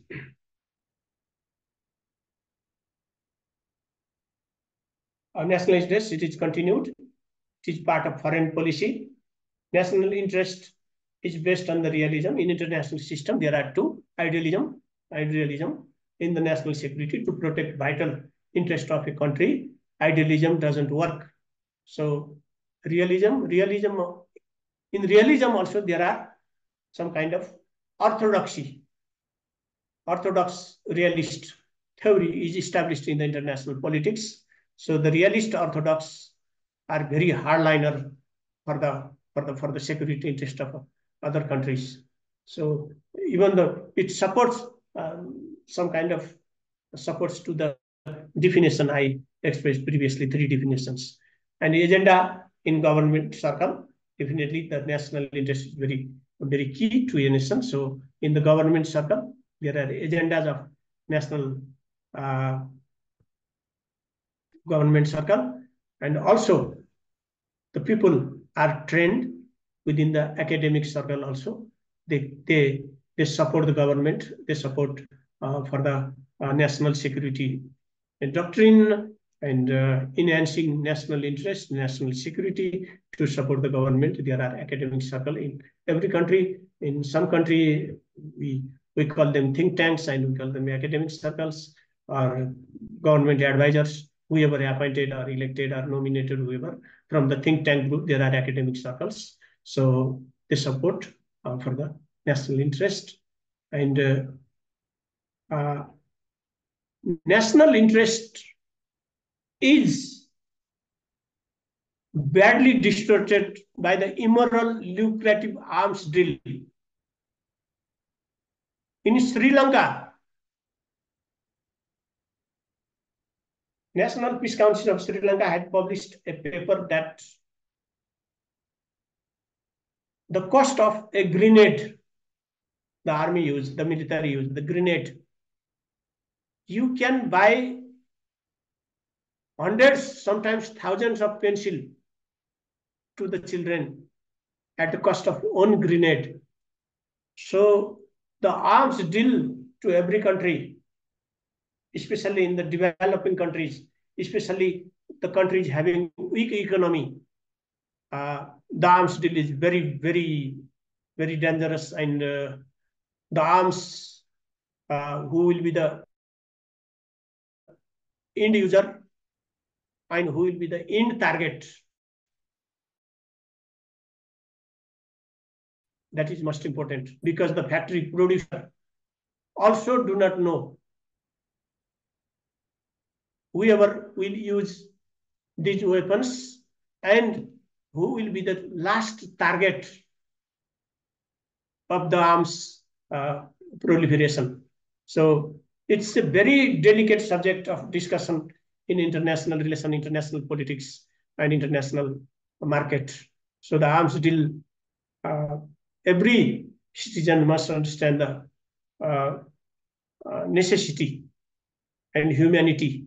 Our national interest, it is continued. It is part of foreign policy. National interest is based on the realism. In international system, there are two: idealism in the national security to protect vital interest of a country. Idealism doesn't work. So realism in realism also there are some kind of orthodoxy. Orthodox realist theory is established in the international politics. So the realist orthodox are very hardliner for the security interest of other countries. So even though it supports some kind of supports to the definition I expressed previously, 3 definitions. And the agenda in government circle, definitely the national interest is very, very key to a nation. So in the government circle, there are agendas of national government circle, and also the people are trained within the academic circle also. They support the government, they support for the national security and doctrine, and enhancing national interest, national security to support the government. There are academic circle in every country. In some country, we call them think tanks and we call them academic circles, or government advisors, whoever appointed or elected or nominated, whoever from the think tank group, there are academic circles. So they support for the national interest. And national interest is badly distorted by the immoral, lucrative arms deal. In Sri Lanka, National Peace Council of Sri Lanka had published a paper that the cost of a grenade, the army used, the military used, the grenade, you can buy hundreds, sometimes thousands of pencil to the children at the cost of one grenade. So the arms deal to every country, especially in the developing countries, especially the countries having weak economy, the arms deal is very, very, very dangerous. And the arms, who will be the end user and who will be the end target, that is most important, because the factory producer also do not know whoever will use these weapons and who will be the last target of the arms proliferation. So it's a very delicate subject of discussion in international relation, international politics, and international market. So the arms deal, every citizen must understand the necessity and humanity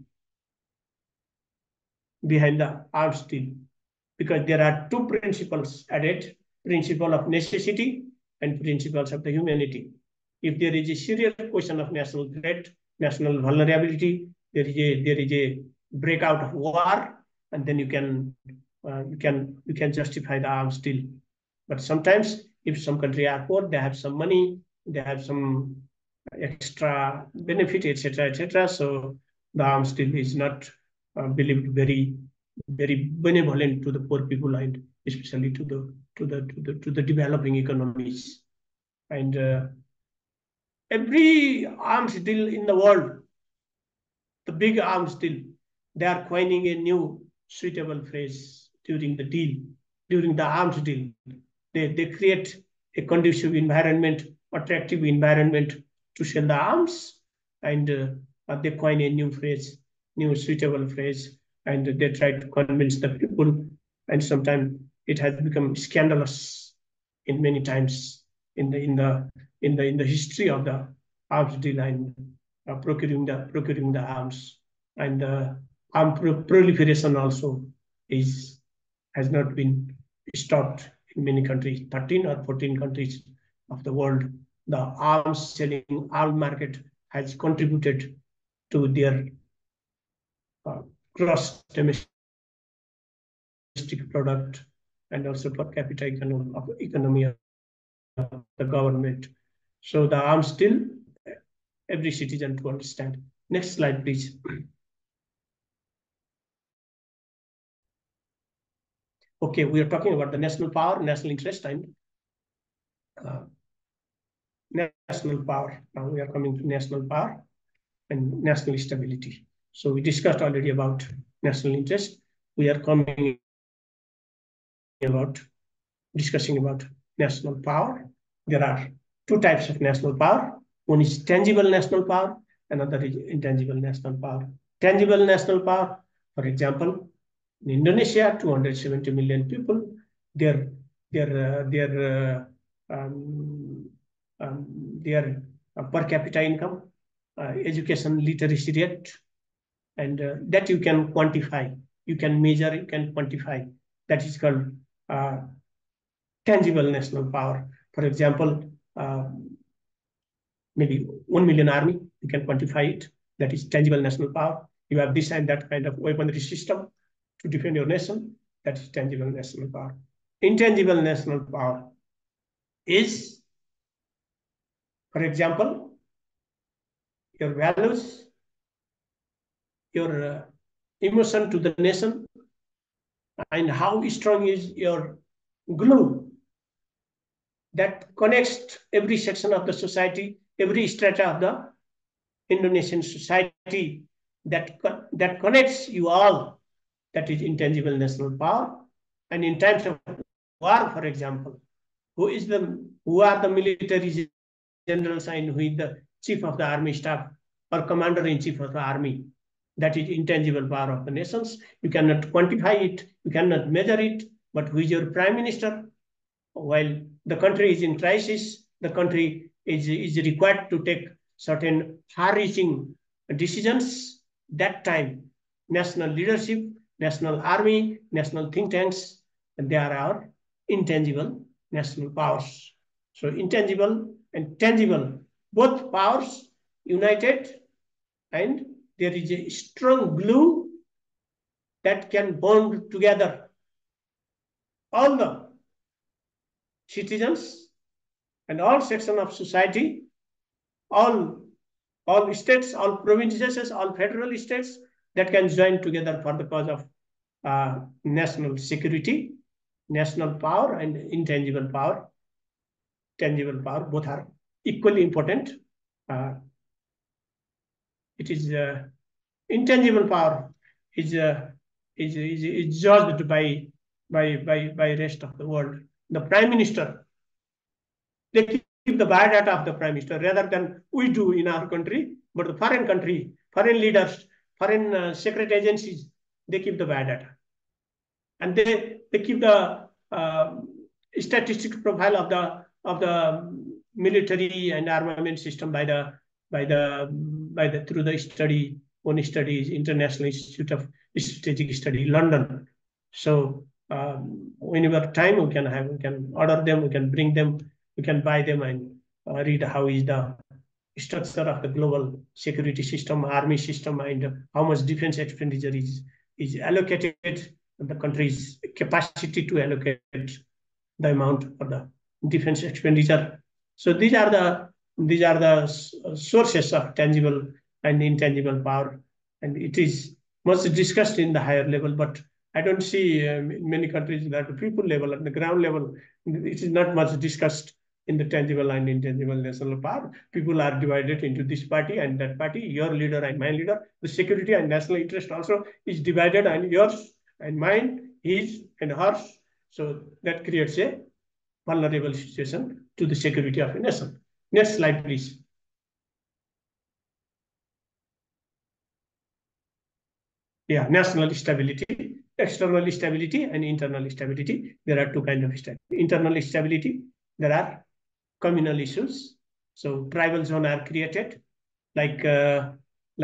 behind the arms deal, because there are two principles added: principle of necessity and principles of the humanity. If there is a serious question of national threat, national vulnerability, there is a breakout of war, and then you can justify the arms deal. But sometimes, if some country are poor, they have some money, they have some extra benefit, etc. So the arms deal is not believed very benevolent to the poor people, and especially to the developing economies. And every arms deal in the world, the big arms deal, they are coining a new suitable phrase during the deal, during the arms deal. They create a conducive environment, attractive environment to sell the arms, and they coin a new phrase, new suitable phrase, and they try to convince the people. And sometimes it has become scandalous in many times in the history of the arms deal and procuring the arms. And armed proliferation also has not been stopped in many countries. 13 or 14 countries of the world, the arms selling, arms market has contributed to their gross domestic product and also per capita economy of the government. So the arms deal, every citizen to understand. Next slide, please. Okay, we are talking about the national power, national interest, and national power. Now we are coming to national power and national stability. So we discussed already about national interest. We are coming about discussing about national power. There are two types of national power. One is tangible national power, another is intangible national power. Tangible national power, for example, in Indonesia, 270 million people, their per capita income, education literacy rate, and that you can quantify, you can measure, you can quantify. That is called tangible national power. For example, maybe 1 million army, you can quantify it. That is tangible national power. You have this and that kind of weaponry system to defend your nation. That is tangible national power. Intangible national power is, for example, your values, your emotion to the nation, and how strong is your glue that connects every section of the society, every strata of the Indonesian society, that connects you all. That is intangible national power. And in times of war, for example, who are the military generals and who is the chief of the army staff or commander-in-chief of the army? That is intangible power of the nations. You cannot quantify it, you cannot measure it, but who is your prime minister? While the country is in crisis, the country is required to take certain far-reaching decisions. That time, national leadership, national army, national think tanks, and they are our intangible national powers. So intangible and tangible, both powers united, and there is a strong glue that can bond together all the citizens and all sections of society, all states, all provinces, all federal states, that can join together for the cause of national security. National power and intangible power, tangible power, both are equally important. It is intangible power is judged by rest of the world. The prime minister, they keep the biodata of the prime minister rather than we do in our country. But the foreign country, foreign leaders, foreign secret agencies, they keep the biodata. And they keep the statistical profile of the military and armament system through the study, one studies, International Institute of Strategic Study, London. So whenever time we can order them, we can bring them, we can buy them and read how is the structure of the global security system, army system, and how much defense expenditure is allocated, and the country's capacity to allocate the amount for the defense expenditure. So these are the sources of tangible and intangible power, and it is much discussed in the higher level, but I don't see in many countries that the people level, at the ground level, it is not much discussed in the tangible and intangible national power. People are divided into this party and that party, your leader and my leader. The security and national interest also is divided, and yours and mine, his and hers. So that creates a vulnerable situation to the security of a nation. Next slide, please. Yeah, national stability, external stability, and internal stability. There are two kinds of stability. Internal stability, there are communal issues. So tribal zones are created, like you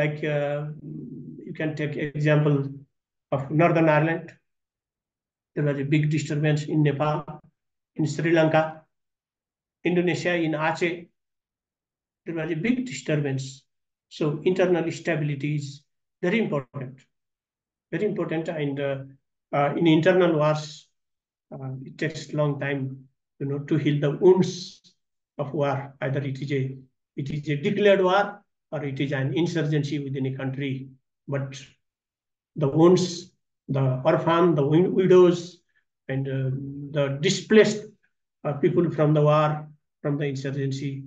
can take example of Northern Ireland. There was a big disturbance in Nepal, in Sri Lanka, Indonesia, in Aceh. There was a big disturbance. So internal stability is very important. Very important, and in internal wars, it takes a long time, to heal the wounds of war. Either it is a declared war or it is an insurgency within a country. But the wounds, the orphan, the widows, and the displaced people from the war, from the insurgency,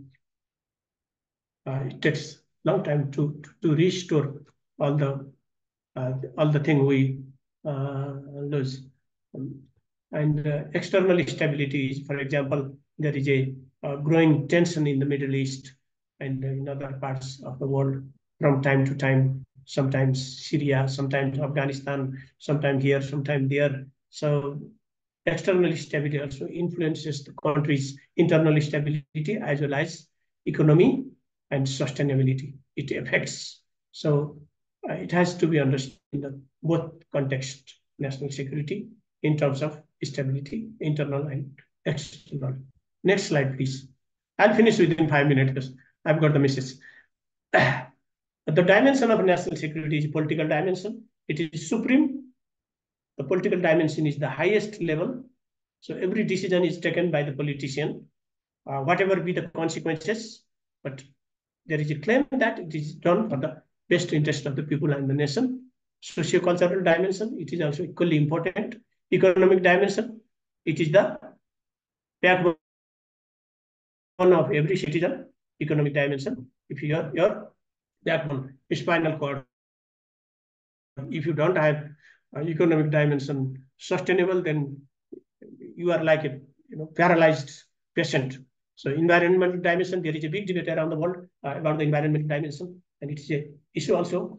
it takes a long time to restore all the thing we lose. And external stability is, for example, there is a growing tension in the Middle East and in other parts of the world from time to time, sometimes Syria, sometimes Afghanistan, sometimes here, sometimes there. So external stability also influences the country's internal stability as well as economy and sustainability. It affects. So it has to be understood in both context, national security in terms of stability, internal and external. Next slide, please. I'll finish within 5 minutes because I've got the message. The dimension of national security is political dimension. It is supreme. The political dimension is the highest level. So every decision is taken by the politician, whatever be the consequences. But there is a claim that it is done for the best interest of the people and the nation. Socio-cultural dimension, it is also equally important. Economic dimension, it is the backbone of every citizen. Economic dimension, if you are your backbone, spinal cord. If you don't have economic dimension sustainable, then you are like a paralyzed patient. So environmental dimension, there is a big debate around the world about the environmental dimension, and it is an issue also.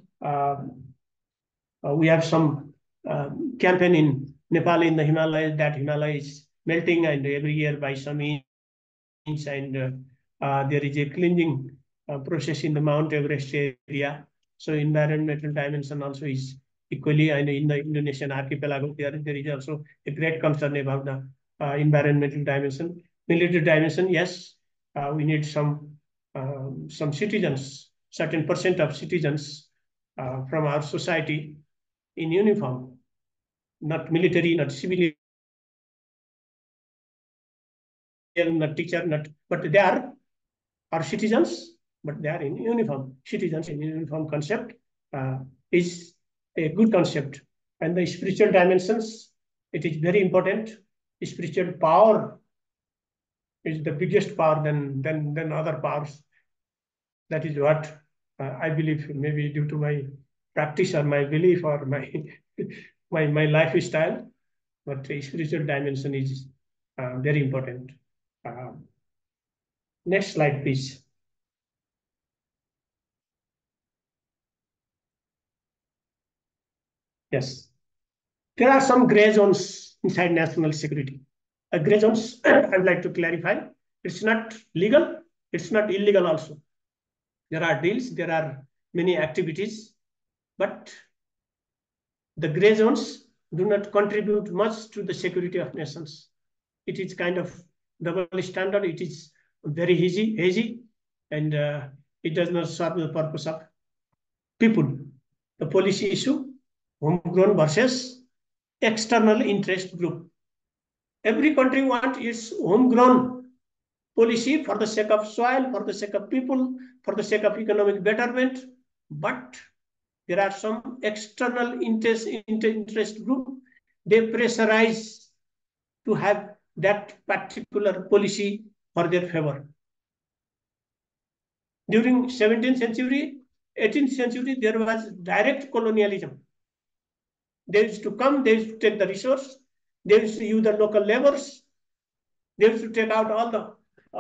We have some campaign in Nepal, in the Himalayas, that Himalaya is melting, and every year by some inch, and there is a cleansing process in the Mount Everest area. So environmental dimension also is equally, and in the Indonesian archipelago, there is also a great concern about the environmental dimension. Military dimension, yes, we need some citizens, certain percent of citizens from our society in uniform, not military, not civilian, not teacher, but they are citizens, but they are in uniform. Citizens in uniform concept is a good concept. And the spiritual dimensions, it is very important. Spiritual power is the biggest power than other powers. That is what I believe, maybe due to my practice or my belief or my lifestyle, but the spiritual dimension is very important. Next slide, please. Yes. There are some gray zones inside national security. Gray zones, I would like to clarify. It's not legal. It's not illegal also. There are deals. There are many activities. But the gray zones do not contribute much to the security of nations. It is kind of double standard. It is very hazy, and it does not serve the purpose of people. The policy issue, homegrown versus external interest group. Every country wants its homegrown policy for the sake of soil, for the sake of people, for the sake of economic betterment. But there are some external interest group. They pressurize to have that particular policy for their favor. During 17th century, 18th century, there was direct colonialism. They used to come, they used to take the resource, they used to use the local laborers, they used to take out all the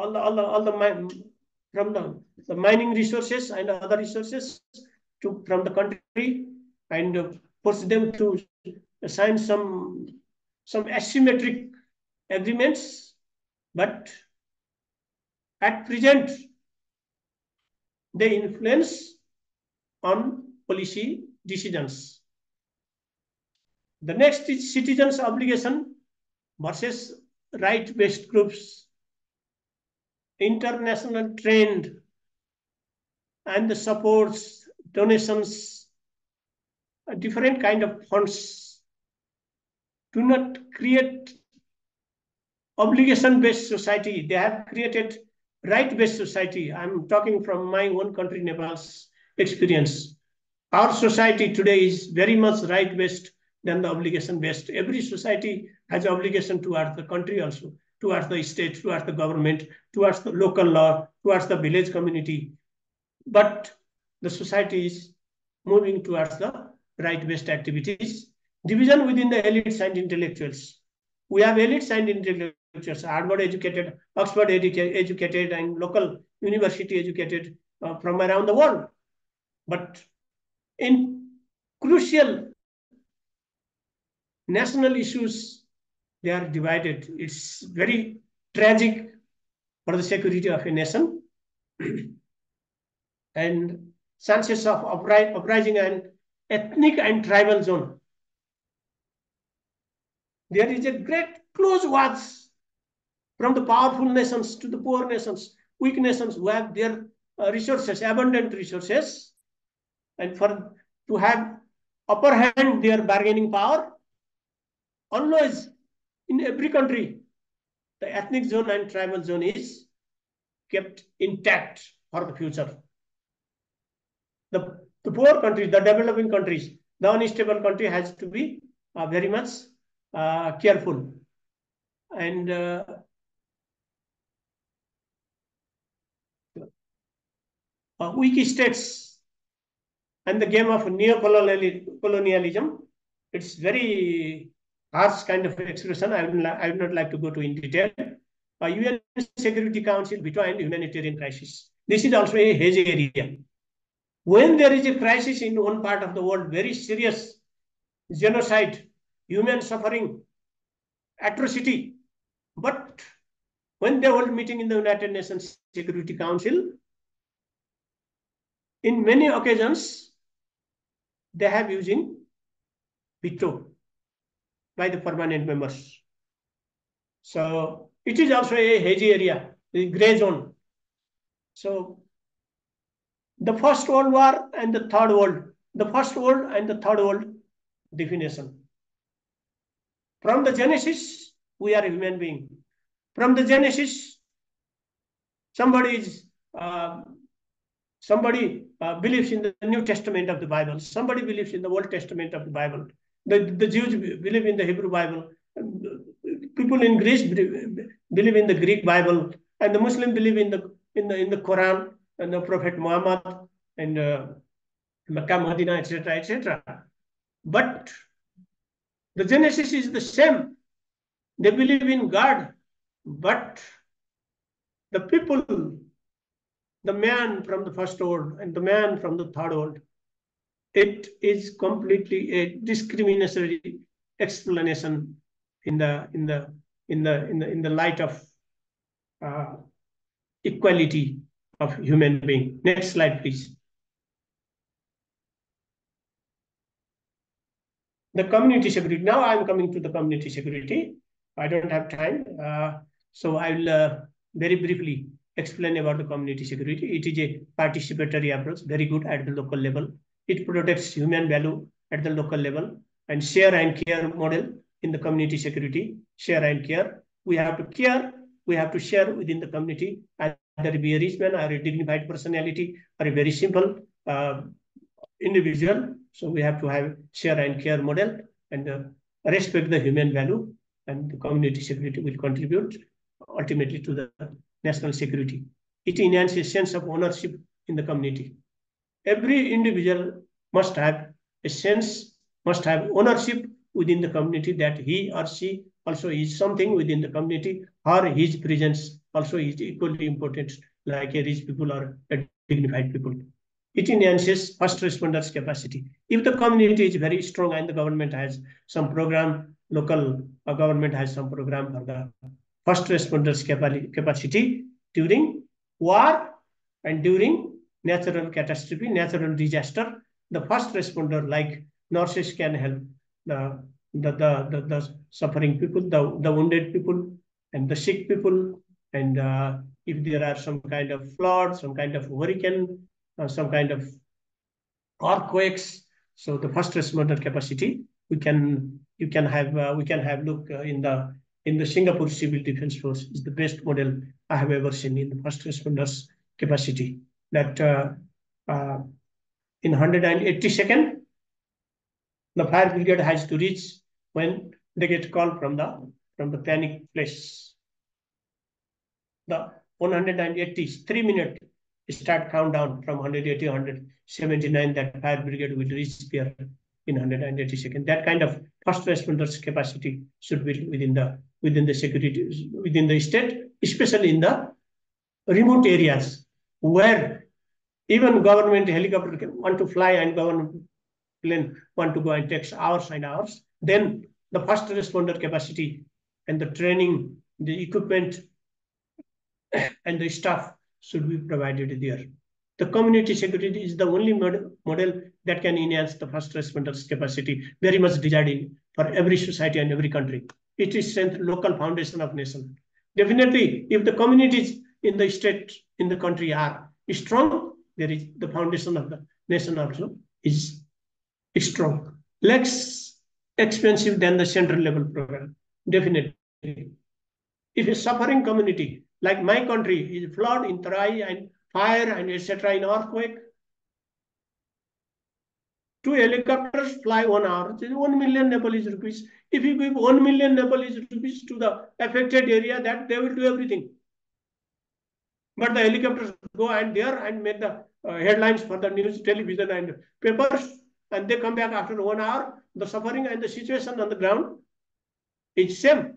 mining resources and other resources from the country, and force them to sign some asymmetric agreements. But at present, they influence on policy decisions. The next is citizens' obligation versus right-based groups. International trend and the supports, donations, a different kind of funds do not create obligation-based society. They have created right-based society. I'm talking from my own country, Nepal's experience. Our society today is very much right-based than the obligation-based. Every society has obligation towards the country also, towards the state, towards the government, towards the local law, towards the village community. But the society is moving towards the right-based activities. Division within the elites and intellectuals. We have elites and intellectuals, Harvard educated, Oxford educated, and local university educated from around the world. But in crucial national issues, they are divided. It's very tragic for the security of a nation. And chances of uprising and ethnic and tribal zone. There is a great close watch from the powerful nations to the poor nations, weak nations who have their resources, abundant resources, and to have upper hand their bargaining power. Always in every country, the ethnic zone and tribal zone is kept intact for the future. The poor countries, the developing countries, the unstable country has to be very much careful. And weak states and the game of neo-colonialism, it's very harsh kind of expression. I would not like to go in detail. UN Security Council veto and humanitarian crisis. This is also a hazy area. When there is a crisis in one part of the world, very serious genocide, human suffering, atrocity, but when they hold meeting in the United Nations Security Council, in many occasions, they have using veto by the permanent members. So it is also a hazy area, the gray zone. So the First World War and the Third World, the First World and the Third World definition. From the Genesis, we are a human being. From the Genesis, somebody believes in the New Testament of the Bible. Somebody believes in the Old Testament of the Bible. The Jews believe in the Hebrew Bible. People in Greece believe in the Greek Bible, and the Muslims believe in the Quran and the Prophet Muhammad and Makkah, Medina, etc., etc. But the Genesis is the same. They believe in God, but the people, the man from the first world and the man from the third world, it is completely a discriminatory explanation in the light of equality of human being. Next slide, please. The community security. Now I'm coming to the community security. I don't have time, so I will very briefly explain about the community security. It is a participatory approach, very good at the local level. It protects human value at the local level, and share and care model in the community security. Share and care. We have to care. We have to share within the community, either be a rich man or a dignified personality or a very simple individual. So we have to have share and care model and respect the human value, and the community security will contribute ultimately to the national security. It enhances sense of ownership in the community. Every individual must have a sense, must have ownership within the community, that he or she also is something within the community, or his presence also is equally important, like a rich people or a dignified people. It enhances first responders' capacity. If the community is very strong and the government has some program, local government has some program for the first responders' capacity during war and during natural catastrophe, natural disaster, the first responder like nurses can help the suffering people, the wounded people, and the sick people. And if there are some kind of flood, some kind of hurricane, some kind of earthquakes, so the first responder capacity we can have look in the Singapore Civil Defense Force is the best model I have ever seen in the first responders capacity. That in 180 seconds, the fire brigade has to reach when they get called from the panic place. The 180 3-minute start countdown from 180 179, that fire brigade will reach there in 180 seconds. That kind of first responders capacity should be within the security, within the state, especially in the remote areas where even government helicopter can want to fly and government plane want to go and takes hours and hours. Then the first responder capacity and the training, the equipment, and the staff should be provided there. The community security is the only model that can enhance the first responders capacity, very much desired for every society and every country. It is strength local foundation of nation. Definitely, if the communities in the state, in the country are strong, there is the foundation of the nation also is strong. Less expensive than the central level program, definitely. If a suffering community, like my country, is flood in Tarai and fire and etc. in earthquake, 2 helicopters fly 1 hour. 1 million Nepalese rupees. If you give 1 million Nepalese rupees to the affected area, that they will do everything. But the helicopters go and there and make the headlines for the news, television, and papers, and they come back after 1 hour. The suffering and the situation on the ground is same.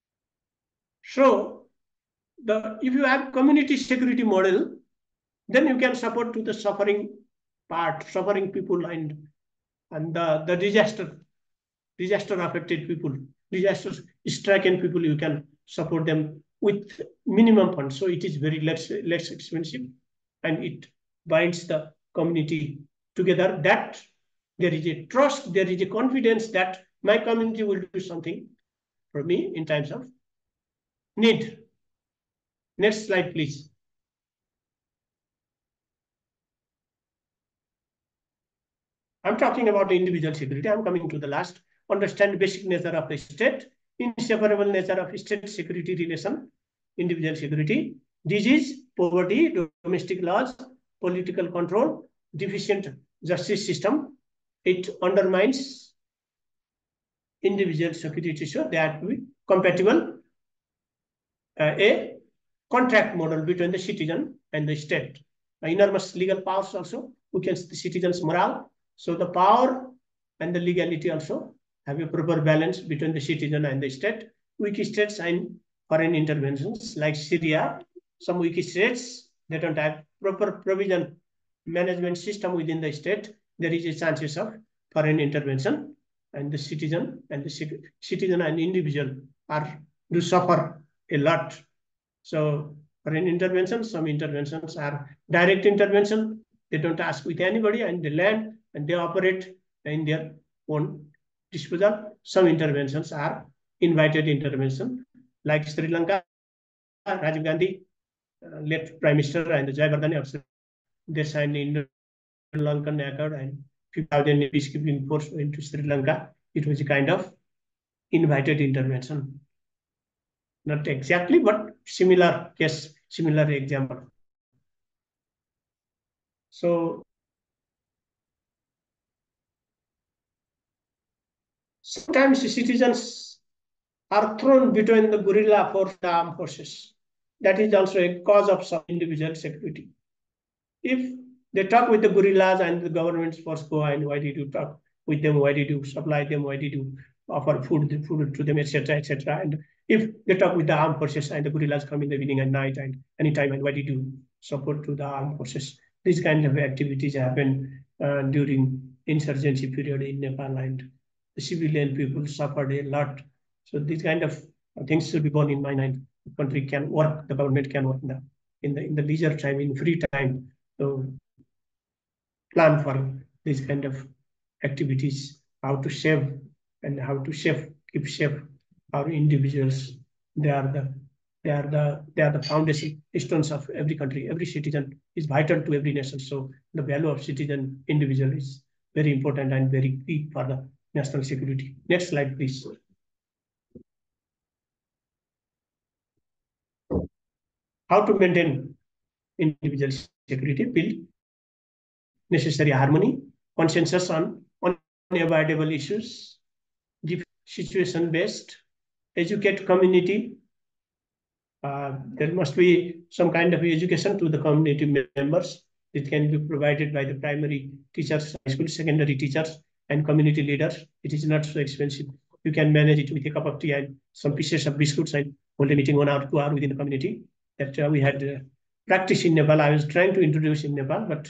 So, if you have community security model, then you can support to the suffering part, suffering people, and the disaster affected people, disaster stricken people. You can support them with minimum funds. So it is very less expensive, and it binds the community together. That there is a trust, there is a confidence that my community will do something for me in times of need. Next slide, please. I'm talking about the individual security. I'm coming to the last. Understand basic nature of the state, inseparable nature of state security relation, individual security, disease, poverty, domestic laws, political control, deficient justice system. It undermines individual security, so they have to be compatible. A contract model between the citizen and the state. Enormous legal powers also, who can the citizens' morale. So the power and the legality also have a proper balance between the citizen and the state. Weak states and foreign interventions like Syria, some weak states, they don't have proper provision management system within the state. there is a chances of foreign intervention, and the citizen and individual do suffer a lot. So foreign intervention, some interventions are direct intervention. They don't ask with anybody, and they land and they operate in their own disposal. Some interventions are invited intervention, like Sri Lanka, Rajiv Gandhi, late Prime Minister, and the Jayawardene, they signed the Indo-Lankan Accord, and 50,000 peacekeeping force went to Sri Lanka. It was a kind of invited intervention. Not exactly, but similar case, similar example. So sometimes the citizens are thrown between the guerrilla force and the armed forces. That is also a cause of some individual security. If they talk with the guerrillas and the government's force go, and why did you talk with them? Why did you supply them? Why did you offer food to them, etc., etc.? And if they talk with the armed forces and the guerrillas come in the evening and night and anytime, and why did you support to the armed forces? These kind of activities happen during insurgency period in Nepal, and the civilian people suffered a lot. So these kind of things should be borne in mind, and the country can work, the government can work in the leisure time, in free time. So plan for these kind of activities, how to save and how to keep safe our individuals. They are the foundation stones of every country. Every citizen is vital to every nation. So the value of citizen individual is very important and very key for the national security. Next slide, please. How to maintain individual security? Build necessary harmony, consensus on unavoidable issues, situation-based, educate community. There must be some kind of education to the community members. It can be provided by the primary teachers, high school, secondary teachers, and community leaders. It is not so expensive. You can manage it with a cup of tea and some pieces of biscuits and hold a meeting 1 hour, 2 hours within the community. That we had practice in Nepal. I was trying to introduce in Nepal, but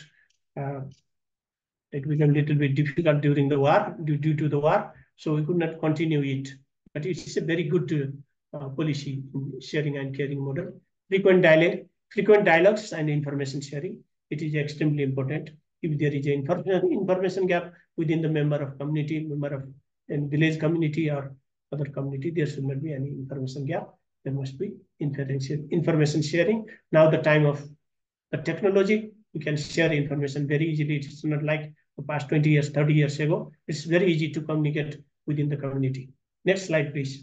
it became a little bit difficult during the war, due to the war. So we could not continue it. But it's a very good policy, sharing and caring model. Frequent dialogues and information sharing. It is extremely important. If there is an information gap within the member of community, member of village community or other community, there should not be any information gap. There must be information sharing. Now the time of the technology, you can share information very easily. It's not like the past 20 years, 30 years ago. It's very easy to communicate within the community. Next slide, please.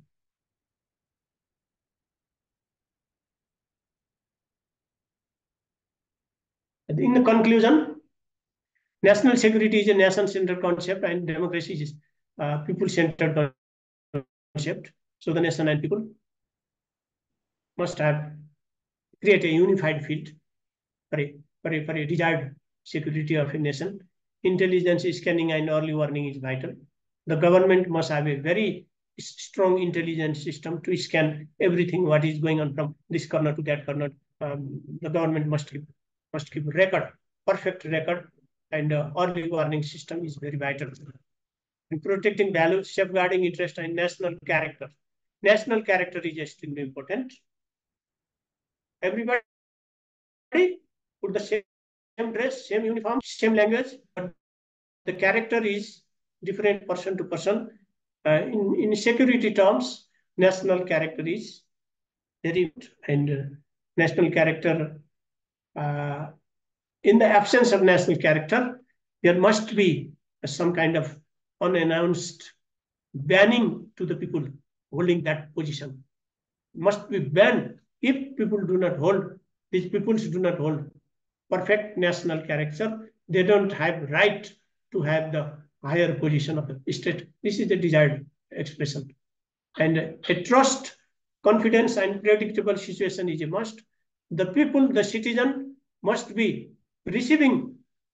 In the conclusion, national security is a nation-centered concept, and democracy is people-centered concept. So the nation and people must create a unified field for a desired security of a nation. Intelligence scanning and early warning is vital. The government must have a very strong intelligence system to scan everything what is going on from this corner to that corner. The government must keep perfect record, and early warning system is very vital. In protecting values, safeguarding interest and national character. National character is extremely important. Everybody put the same dress, same uniform, same language, but the character is different person to person. In security terms, national character is very important. And national character, in the absence of national character, there must be some kind of unannounced banning to the people holding that position. Must be banned if people do not hold, these peoples do not hold perfect national character. They don't have right to have the higher position of the state. This is the desired expression. And a trust, confidence, and predictable situation is a must. The people, the citizen, must be receiving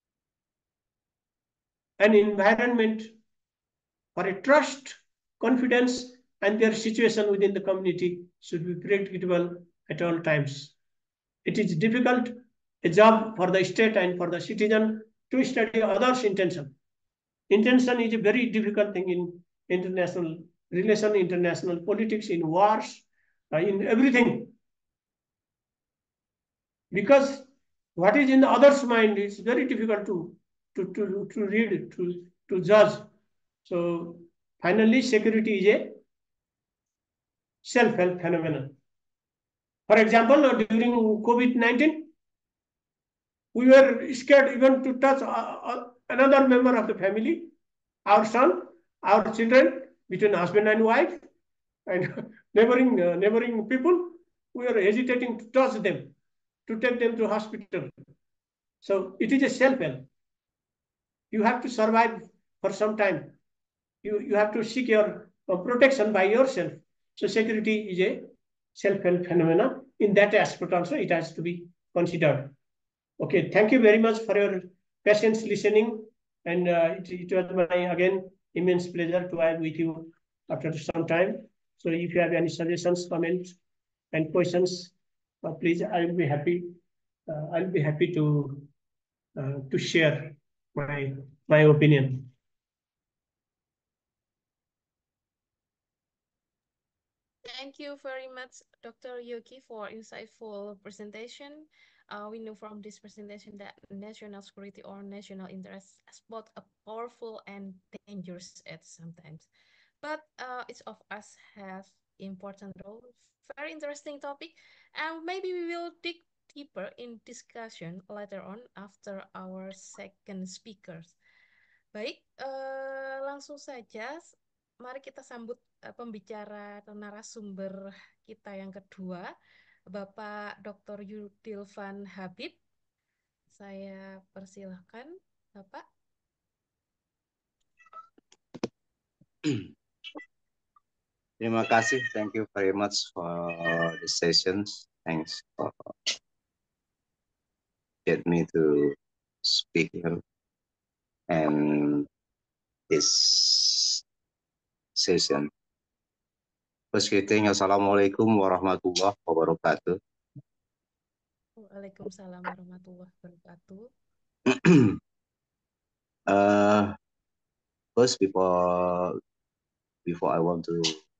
an environment for a trust, confidence, and their situation within the community should be predictable at all times. It is difficult, a job for the state and for the citizen to study others' intention. Intention is a very difficult thing in international relation, international politics, in wars, in everything. Because what is in the other's mind is very difficult to read, to judge. So finally, security is a self-help phenomenon. For example, during COVID-19, we were scared even to touch another member of the family, our son, our children, between husband and wife, and neighboring people. We are hesitating to touch them, to take them to hospital. So it is a self-help. You have to survive for some time. You have to seek your protection by yourself. So security is a self-help phenomenon. In that aspect also, it has to be considered. Okay, thank you very much for your patience listening. And it was my, again, immense pleasure to have with you after some time. So if you have any suggestions, comments, and questions, please, I'll be happy to share my opinion. Thank you very much, Dr. Yogi, for insightful presentation. We know from this presentation that national security or national interest is both a powerful and dangerous at sometimes. But each of us has important role. Very interesting topic, and maybe we will dig deeper in discussion later on after our second speakers. Baik, langsung saja. Mari kita sambut pembicara atau narasumber kita yang kedua, Bapak Dr. Yudilvan Habib. Saya persilahkan, Bapak. Terima kasih. Thank you very much for the sessions. Thanks for get me to speak here and this session. First greeting, Assalamualaikum warahmatullahi wabarakatuh. Waalaikumsalam warahmatullahi wabarakatuh. First, before I want to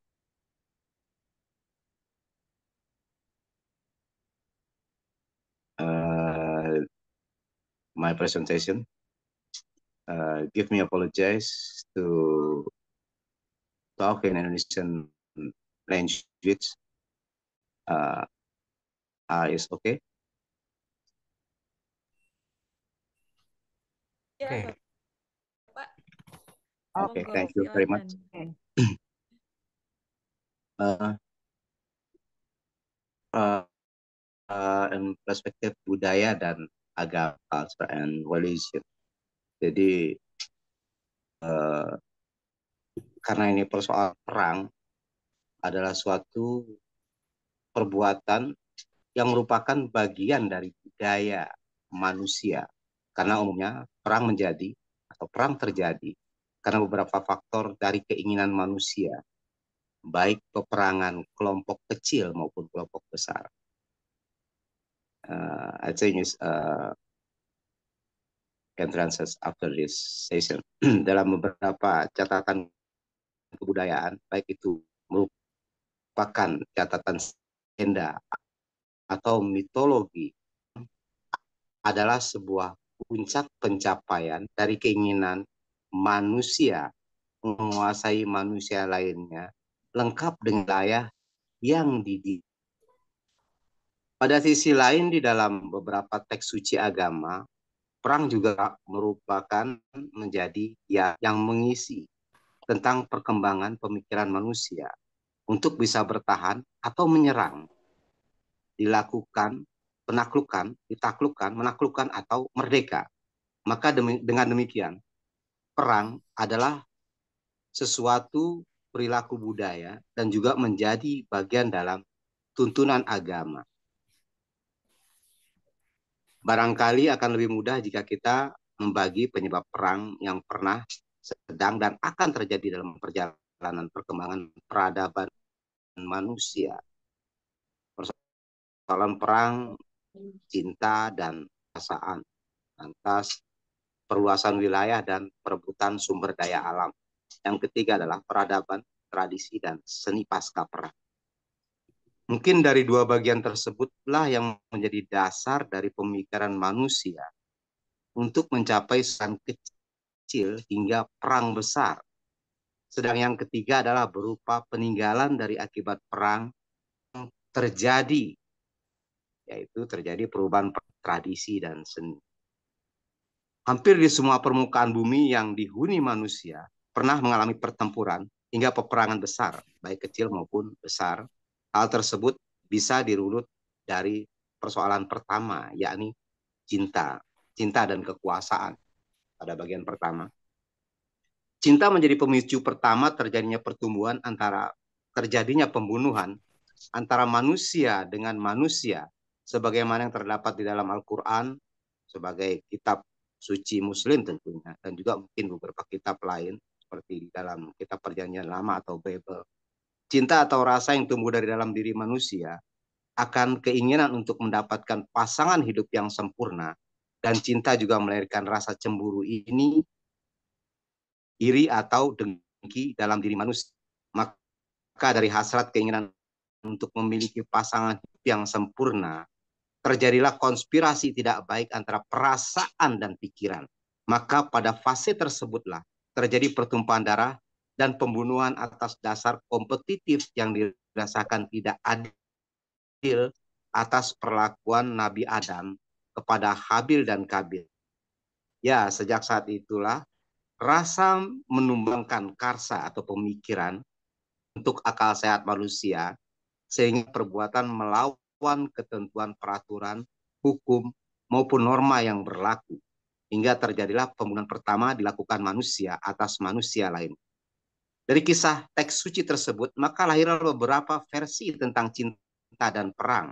my presentation, give me apologize to talk in Indonesian language. Is okay? Ya, Oke. Bapak. Okay, Monggo, thank you very much. silakan. In perspektif budaya dan agama, culture and religion. Jadi karena ini persoalan perang adalah suatu perbuatan yang merupakan bagian dari budaya manusia. Karena umumnya perang terjadi karena beberapa faktor dari keinginan manusia, baik peperangan kelompok kecil maupun kelompok besar. I think is entrances after this session. Dalam beberapa catatan kebudayaan, baik itu merupakan catatan legenda atau mitologi, adalah sebuah puncak pencapaian dari keinginan manusia menguasai manusia lainnya, lengkap dengan wilayah yang dididik. Pada sisi lain, di dalam beberapa teks suci agama, perang juga merupakan menjadi yang mengisi tentang perkembangan pemikiran manusia untuk bisa bertahan atau menyerang, ditaklukkan, menaklukkan atau merdeka. Maka dengan demikian, perang adalah sesuatu perilaku budaya dan juga menjadi bagian dalam tuntunan agama. Barangkali akan lebih mudah jika kita membagi penyebab perang yang pernah, sedang, dan akan terjadi dalam perjalanan perkembangan peradaban manusia. Persoalan perang, cinta, dan perasaan. Lantas, perluasan wilayah, dan perebutan sumber daya alam. Yang ketiga adalah peradaban, tradisi, dan seni pasca perang. Mungkin dari dua bagian tersebutlah yang menjadi dasar dari pemikiran manusia untuk mencapai pesan kecil hingga perang besar. Sedang yang ketiga adalah berupa peninggalan dari akibat perang yang terjadi, yaitu terjadi perubahan tradisi dan seni. Hampir di semua permukaan bumi yang dihuni manusia pernah mengalami pertempuran hingga peperangan besar, baik kecil maupun besar. Hal tersebut bisa dirunut dari persoalan pertama, yakni cinta dan kekuasaan. Pada bagian pertama, cinta menjadi pemicu pertama terjadinya pertumbuhan terjadinya pembunuhan antara manusia dengan manusia, sebagaimana yang terdapat di dalam Al-Quran sebagai kitab suci Muslim tentunya, dan juga mungkin beberapa kitab lain seperti di dalam kitab Perjanjian Lama atau Bible. Cinta atau rasa yang tumbuh dari dalam diri manusia akan keinginan untuk mendapatkan pasangan hidup yang sempurna, dan cinta juga melahirkan rasa cemburu ini, iri atau dengki dalam diri manusia. Maka dari hasrat keinginan untuk memiliki pasangan hidup yang sempurna, terjadilah konspirasi tidak baik antara perasaan dan pikiran. Maka pada fase tersebutlah terjadi pertumpahan darah dan pembunuhan atas dasar kompetitif yang dirasakan tidak adil atas perlakuan Nabi Adam kepada Habil dan Kabil. Ya, sejak saat itulah rasa menumbangkan karsa atau pemikiran untuk akal sehat manusia, sehingga perbuatan melawan ketentuan peraturan, hukum, maupun norma yang berlaku, hingga terjadilah pembunuhan pertama dilakukan manusia atas manusia lain. Dari kisah teks suci tersebut, maka lahirlah beberapa versi tentang cinta dan perang.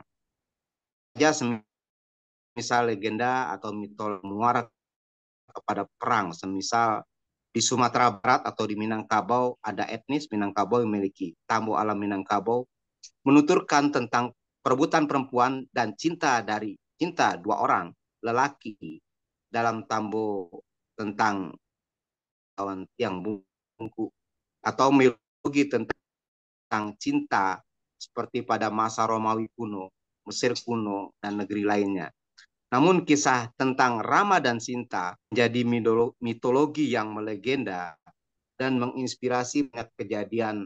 Semisal legenda atau mitologi muara kepada perang, semisal di Sumatera Barat atau di Minangkabau ada etnis Minangkabau yang memiliki tambo alam Minangkabau, menuturkan tentang perebutan perempuan dan cinta dua orang lelaki dalam tambo tentang kawan tiang bungku, atau mitologi tentang cinta seperti pada masa Romawi kuno, Mesir kuno, dan negeri lainnya. Namun kisah tentang Rama dan Sinta menjadi mitologi yang melegenda dan menginspirasi banyak kejadian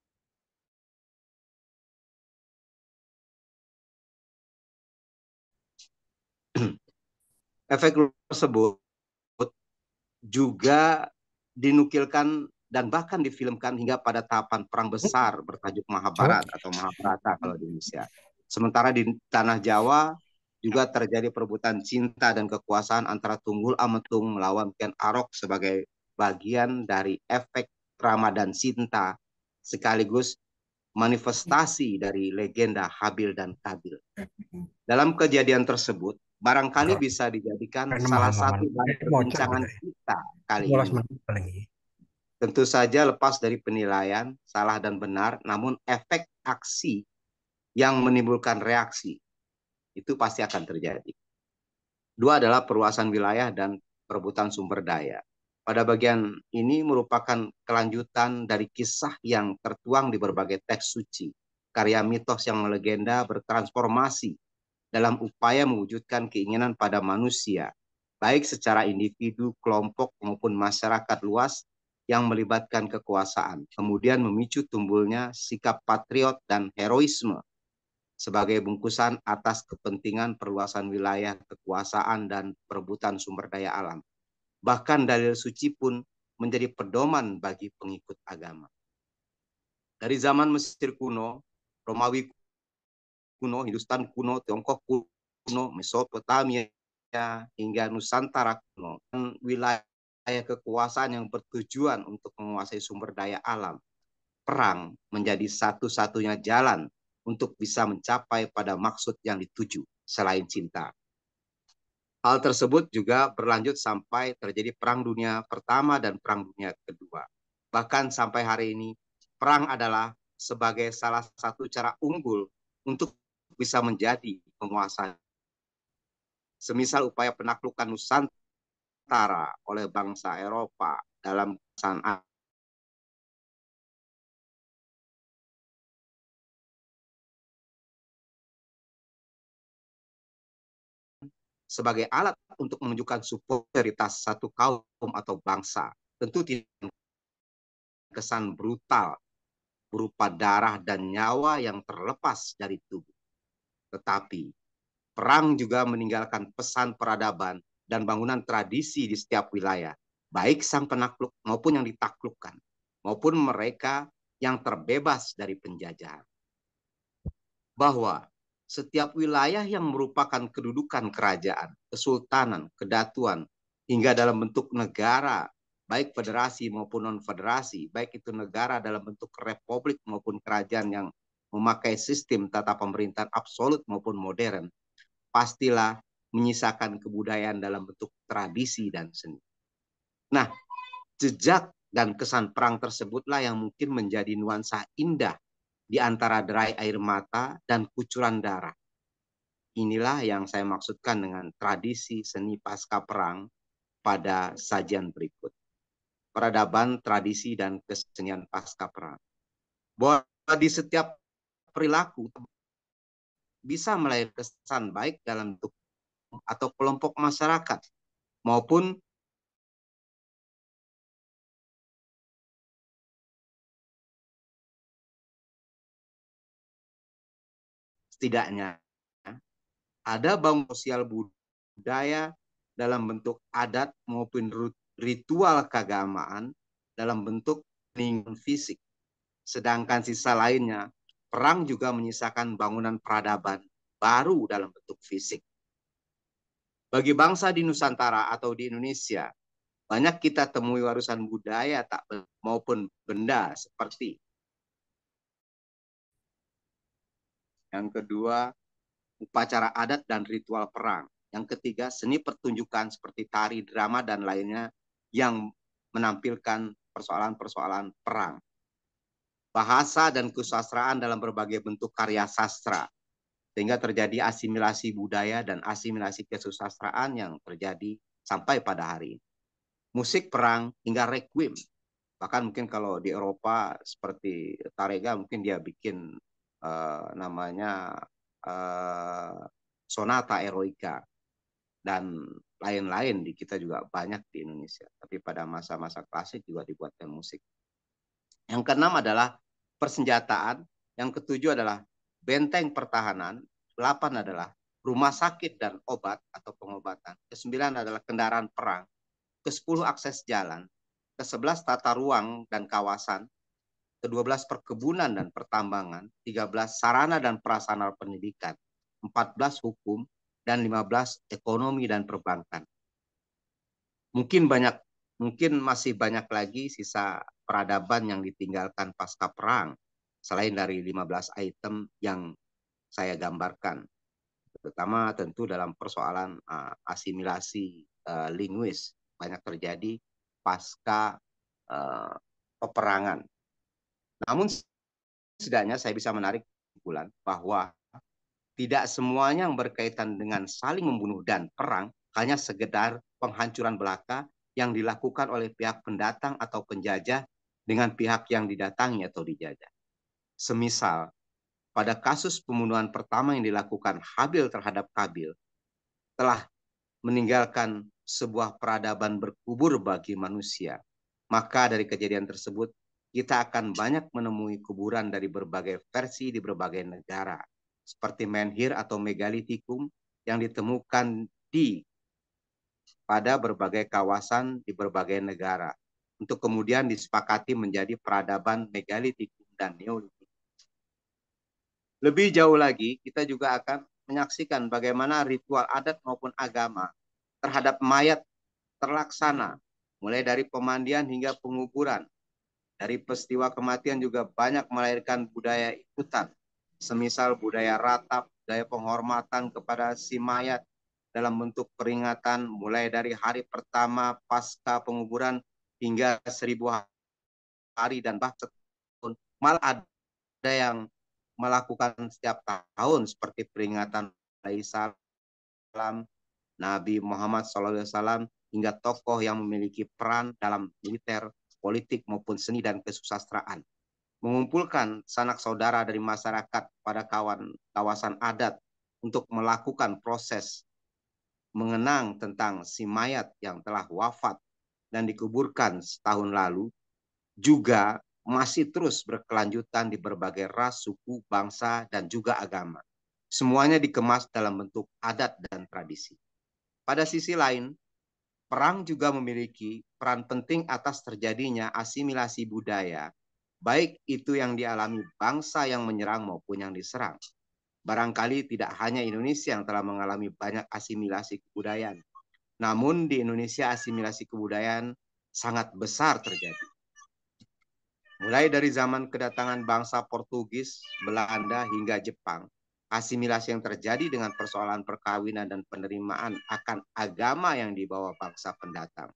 efek tersebut juga dinukilkan dan bahkan difilmkan hingga pada tahapan perang besar bertajuk Mahabharat atau Mahabharata kalau di Indonesia. Sementara di tanah Jawa juga terjadi perebutan cinta dan kekuasaan antara Tunggul Ametung melawan Ken Arok sebagai bagian dari efek Rama dan Sinta, sekaligus manifestasi dari legenda Habil dan Kabil. Dalam kejadian tersebut, barangkali bisa dijadikan salah satu dari perbincangan kita kali ini. Tentu saja lepas dari penilaian salah dan benar, namun efek aksi yang menimbulkan reaksi itu pasti akan terjadi. Dua adalah perluasan wilayah dan perebutan sumber daya. Pada bagian ini merupakan kelanjutan dari kisah yang tertuang di berbagai teks suci, karya mitos yang melegenda bertransformasi dalam upaya mewujudkan keinginan pada manusia, baik secara individu, kelompok, maupun masyarakat luas yang melibatkan kekuasaan, kemudian memicu tumbuhnya sikap patriot dan heroisme sebagai bungkusan atas kepentingan perluasan wilayah, kekuasaan, dan perebutan sumber daya alam. Bahkan dalil suci pun menjadi pedoman bagi pengikut agama. Dari zaman Mesir kuno, Romawi kuno, Hindustan kuno, Tiongkok kuno, Mesopotamia, hingga Nusantara kuno, dan wilayah kekuasaan yang bertujuan untuk menguasai sumber daya alam, perang menjadi satu-satunya jalan untuk bisa mencapai pada maksud yang dituju selain cinta. Hal tersebut juga berlanjut sampai terjadi Perang Dunia Pertama dan Perang Dunia Kedua. Bahkan sampai hari ini, perang adalah sebagai salah satu cara unggul untuk bisa menjadi penguasa. Semisal upaya penaklukan Nusantara Nusantara oleh bangsa Eropa dalam kesan sebagai alat untuk menunjukkan superioritas satu kaum atau bangsa, tentu tidak kesan brutal berupa darah dan nyawa yang terlepas dari tubuh. Tetapi perang juga meninggalkan pesan peradaban dan bangunan tradisi di setiap wilayah, baik sang penakluk maupun yang ditaklukkan, maupun mereka yang terbebas dari penjajahan. Bahwa setiap wilayah yang merupakan kedudukan kerajaan, kesultanan, kedatuan, hingga dalam bentuk negara, baik federasi maupun non-federasi, baik itu negara dalam bentuk republik maupun kerajaan yang memakai sistem tata pemerintahan absolut maupun modern, pastilah menyisakan kebudayaan dalam bentuk tradisi dan seni. Nah, jejak dan kesan perang tersebutlah yang mungkin menjadi nuansa indah di antara derai air mata dan kucuran darah. Inilah yang saya maksudkan dengan tradisi seni pasca perang pada sajian berikut. Peradaban, tradisi, dan kesenian pasca perang. Bahwa di setiap perilaku bisa melahirkan kesan baik dalam bentuk atau kelompok masyarakat maupun setidaknya ada bangun sosial budaya dalam bentuk adat maupun ritual keagamaan dalam bentuk lingkungan fisik. Sedangkan sisa lainnya, perang juga menyisakan bangunan peradaban baru dalam bentuk fisik. Bagi bangsa di Nusantara atau di Indonesia, banyak kita temui warisan budaya tak maupun benda seperti yang kedua, upacara adat dan ritual perang. Yang ketiga, seni pertunjukan seperti tari, drama, dan lainnya yang menampilkan persoalan-persoalan perang. Bahasa dan kesusastraan dalam berbagai bentuk karya sastra, sehingga terjadi asimilasi budaya dan asimilasi kesusastraan yang terjadi sampai pada hari ini. Musik perang hingga requiem. Bahkan mungkin kalau di Eropa seperti Tarega mungkin dia bikin namanya sonata eroika dan lain-lain. Di kita juga banyak di Indonesia, tapi pada masa-masa klasik juga dibuatkan musik. Yang keenam adalah persenjataan, yang ketujuh adalah benteng pertahanan, 8 adalah rumah sakit dan obat atau pengobatan, ke-9 adalah kendaraan perang, ke-10 akses jalan, ke-11 tata ruang dan kawasan, ke-12 perkebunan dan pertambangan, 13 sarana dan prasarana pendidikan, 14 hukum, dan 15 ekonomi dan perbankan. Mungkin masih banyak lagi sisa peradaban yang ditinggalkan pasca perang, selain dari 15 item yang saya gambarkan. Terutama tentu dalam persoalan asimilasi linguis banyak terjadi pasca peperangan. Namun setidaknya saya bisa menarik kesimpulan bahwa tidak semuanya yang berkaitan dengan saling membunuh dan perang hanya sekedar penghancuran belaka yang dilakukan oleh pihak pendatang atau penjajah dengan pihak yang didatangi atau dijajah. Semisal pada kasus pembunuhan pertama yang dilakukan Habil terhadap Kabil telah meninggalkan sebuah peradaban berkubur bagi manusia. Maka dari kejadian tersebut kita akan banyak menemui kuburan dari berbagai versi di berbagai negara, seperti menhir atau megalitikum yang ditemukan pada berbagai kawasan di berbagai negara, untuk kemudian disepakati menjadi peradaban megalitikum dan neolitikum. Lebih jauh lagi, kita juga akan menyaksikan bagaimana ritual adat maupun agama terhadap mayat terlaksana, mulai dari pemandian hingga penguburan. Dari peristiwa kematian juga banyak melahirkan budaya ikutan, semisal budaya ratap, budaya penghormatan kepada si mayat dalam bentuk peringatan mulai dari hari pertama pasca penguburan hingga 1000 hari dan bahkan malah ada yang melakukan setiap tahun seperti peringatan Alaihissalam Nabi Muhammad SAW, hingga tokoh yang memiliki peran dalam militer, politik maupun seni dan kesusastraan. Mengumpulkan sanak saudara dari masyarakat pada kawasan adat untuk melakukan proses mengenang tentang si mayat yang telah wafat dan dikuburkan setahun lalu, juga masih terus berkelanjutan di berbagai ras, suku, bangsa, dan juga agama. Semuanya dikemas dalam bentuk adat dan tradisi. Pada sisi lain, perang juga memiliki peran penting atas terjadinya asimilasi budaya, baik itu yang dialami bangsa yang menyerang maupun yang diserang. Barangkali tidak hanya Indonesia yang telah mengalami banyak asimilasi kebudayaan, namun di Indonesia asimilasi kebudayaan sangat besar terjadi. Mulai dari zaman kedatangan bangsa Portugis, Belanda, hingga Jepang, asimilasi yang terjadi dengan persoalan perkawinan dan penerimaan akan agama yang dibawa bangsa pendatang.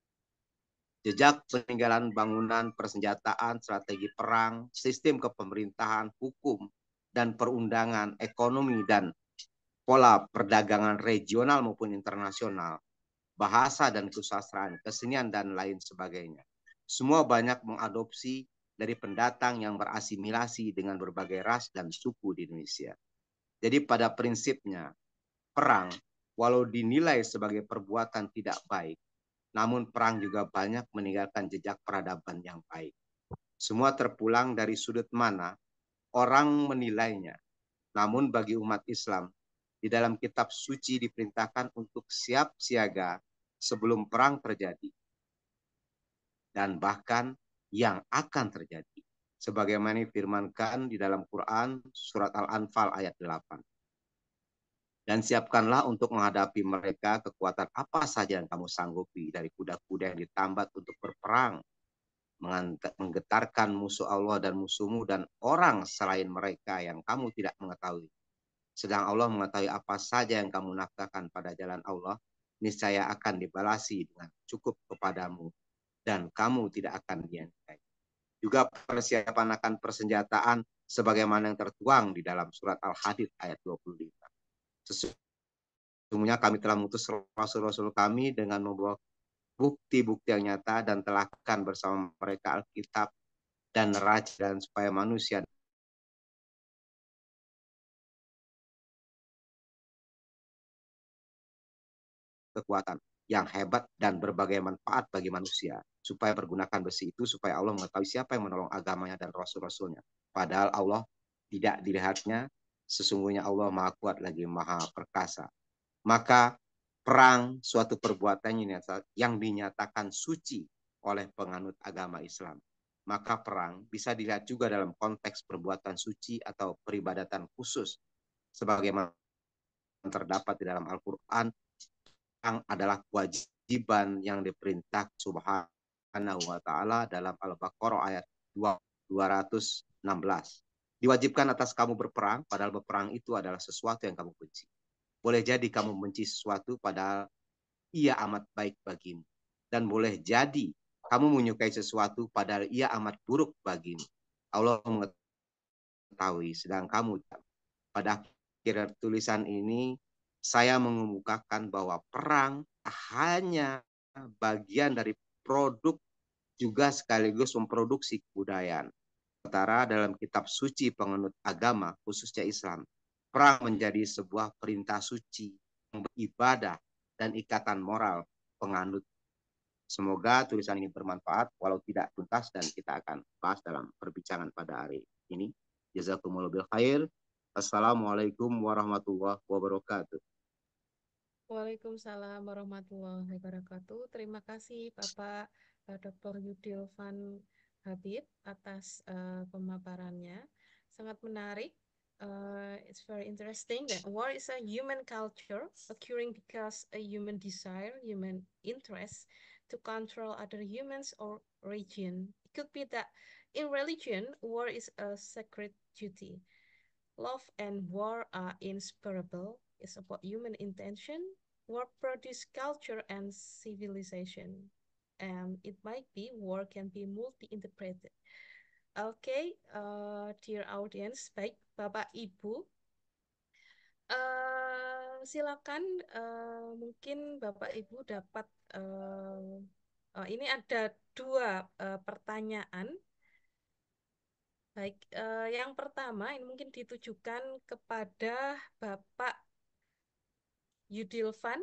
Jejak peninggalan bangunan, persenjataan, strategi perang, sistem kepemerintahan, hukum, dan perundangan, ekonomi, dan pola perdagangan regional maupun internasional, bahasa dan kesusastraan, kesenian, dan lain sebagainya. Semua banyak mengadopsi dari pendatang yang berasimilasi dengan berbagai ras dan suku di Indonesia. Jadi pada prinsipnya, perang, walau dinilai sebagai perbuatan tidak baik, namun perang juga banyak meninggalkan jejak peradaban yang baik. Semua terpulang dari sudut mana orang menilainya. Namun bagi umat Islam, di dalam kitab suci diperintahkan untuk siap siaga sebelum perang terjadi, dan bahkan yang akan terjadi, sebagaimana firmankan di dalam Quran surat Al-Anfal ayat 8. Dan siapkanlah untuk menghadapi mereka kekuatan apa saja yang kamu sanggupi, dari kuda-kuda yang ditambat untuk berperang, menggetarkan musuh Allah dan musuhmu dan orang selain mereka yang kamu tidak mengetahui. Sedang Allah mengetahui apa saja yang kamu nafkahkan pada jalan Allah, niscaya akan dibalasi dengan cukup kepadamu, dan kamu tidak akan dianiaya. Juga persiapan akan persenjataan sebagaimana yang tertuang di dalam surat Al-Hadid ayat 25. Sesungguhnya kami telah mengutus rasul-rasul kami dengan membawa bukti-bukti yang nyata dan telah akan bersama mereka Alkitab dan neraca, dan supaya manusia kekuatan yang hebat dan berbagai manfaat bagi manusia, supaya pergunakan besi itu supaya Allah mengetahui siapa yang menolong agamanya dan rasul-rasulnya. Padahal Allah tidak dilihatnya, sesungguhnya Allah maha kuat lagi maha perkasa. Maka perang suatu perbuatan yang dinyatakan suci oleh penganut agama Islam. Maka perang bisa dilihat juga dalam konteks perbuatan suci atau peribadatan khusus, sebagaimana terdapat di dalam Al-Quran. Perang adalah kewajiban yang diperintah Subhanahu wa Ta'ala dalam Al-Baqarah ayat 216. Diwajibkan atas kamu berperang, padahal berperang itu adalah sesuatu yang kamu benci. Boleh jadi kamu benci sesuatu padahal ia amat baik bagimu. Dan boleh jadi kamu menyukai sesuatu padahal ia amat buruk bagimu. Allah mengetahui, sedang kamu tidak. Pada akhir tulisan ini, saya mengemukakan bahwa perang hanya bagian dari produk juga sekaligus memproduksi kebudayaan. Sementara dalam kitab suci penganut agama, khususnya Islam, perang menjadi sebuah perintah suci, beribadah, dan ikatan moral penganut. Semoga tulisan ini bermanfaat, walau tidak tuntas, dan kita akan bahas dalam perbincangan pada hari ini. Jazakumullah bil khair. Assalamualaikum warahmatullahi wabarakatuh. Waalaikumsalam warahmatullahi wabarakatuh. Terima kasih Bapak Dr. Yudil Van Habib atas pemaparannya. Sangat menarik. It's very interesting that war is a human culture occurring because a human desire, human interest to control other humans or region. It could be that in religion, war is a sacred duty. Love and war are inseparable. It's about human intention. War produces culture and civilization. And it might be war can be multi-interpreted. Okay, dear audience, baik Bapak Ibu, Silakan, mungkin Bapak Ibu dapat ini ada dua pertanyaan. Baik, yang pertama ini mungkin ditujukan kepada Bapak Yudilvan.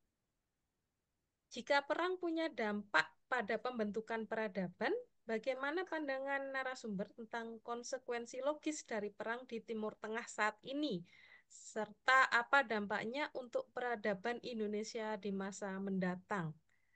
Jika perang punya dampak pada pembentukan peradaban, bagaimana pandangan narasumber tentang konsekuensi logis dari perang di Timur Tengah saat ini, serta apa dampaknya untuk peradaban Indonesia di masa mendatang?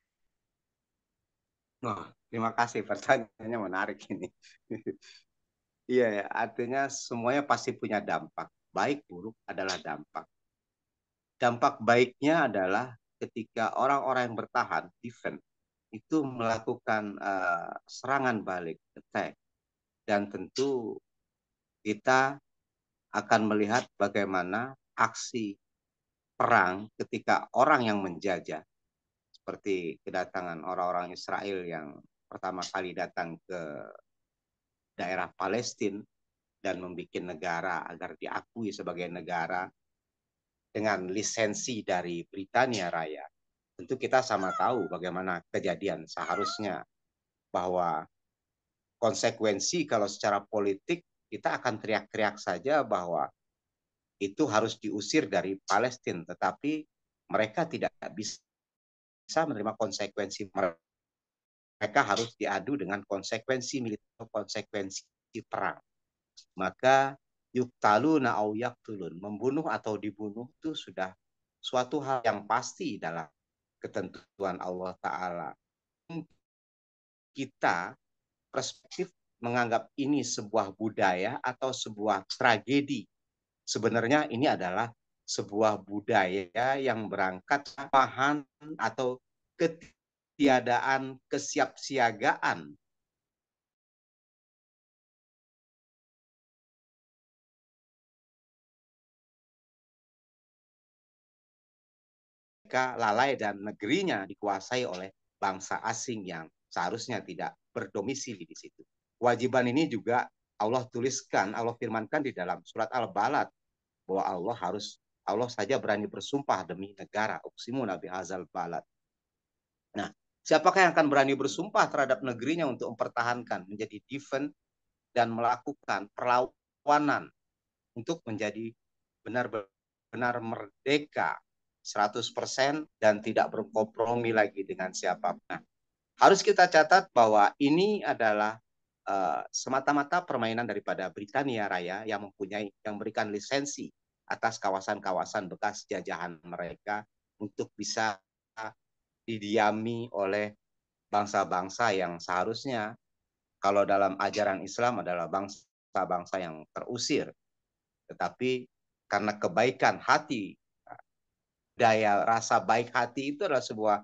Wah, terima kasih, pertanyaannya menarik ini. Iya ya, artinya semuanya pasti punya dampak. Baik buruk adalah dampak. Dampak baiknya adalah ketika orang-orang yang bertahan, defense, itu melakukan serangan balik, attack. Dan tentu kita akan melihat bagaimana aksi perang ketika orang yang menjajah, seperti kedatangan orang-orang Israel yang pertama kali datang ke daerah Palestina dan membuat negara agar diakui sebagai negara dengan lisensi dari Britania Raya. Tentu kita sama tahu bagaimana kejadian seharusnya, bahwa konsekuensi kalau secara politik kita akan teriak-teriak saja bahwa itu harus diusir dari Palestina, tetapi mereka tidak bisa menerima konsekuensi. Mereka harus diadu dengan konsekuensi militer, konsekuensi perang. Maka yuktaluna au yaktulun, membunuh atau dibunuh itu sudah suatu hal yang pasti dalam ketentuan Allah Ta'ala. Kita perspektif menganggap ini sebuah budaya atau sebuah tragedi. Sebenarnya ini adalah sebuah budaya yang berangkat paham atau ketiadaan kesiapsiagaan mereka lalai dan negerinya dikuasai oleh bangsa asing yang seharusnya tidak berdomisili di situ. Kewajiban ini juga Allah tuliskan, Allah firmankan di dalam surat Al-Balad, bahwa Allah saja berani bersumpah demi negara. Uqsimu nabi hazal balad. Nah, siapakah yang akan berani bersumpah terhadap negerinya untuk mempertahankan, menjadi defense dan melakukan perlawanan untuk menjadi benar-benar merdeka 100% dan tidak berkompromi lagi dengan siapapun. Nah, harus kita catat bahwa ini adalah semata-mata permainan daripada Britania Raya yang memberikan lisensi atas kawasan-kawasan bekas jajahan mereka untuk bisa didiami oleh bangsa-bangsa yang seharusnya kalau dalam ajaran Islam adalah bangsa-bangsa yang terusir. Tetapi karena kebaikan hati, daya rasa baik hati itu adalah sebuah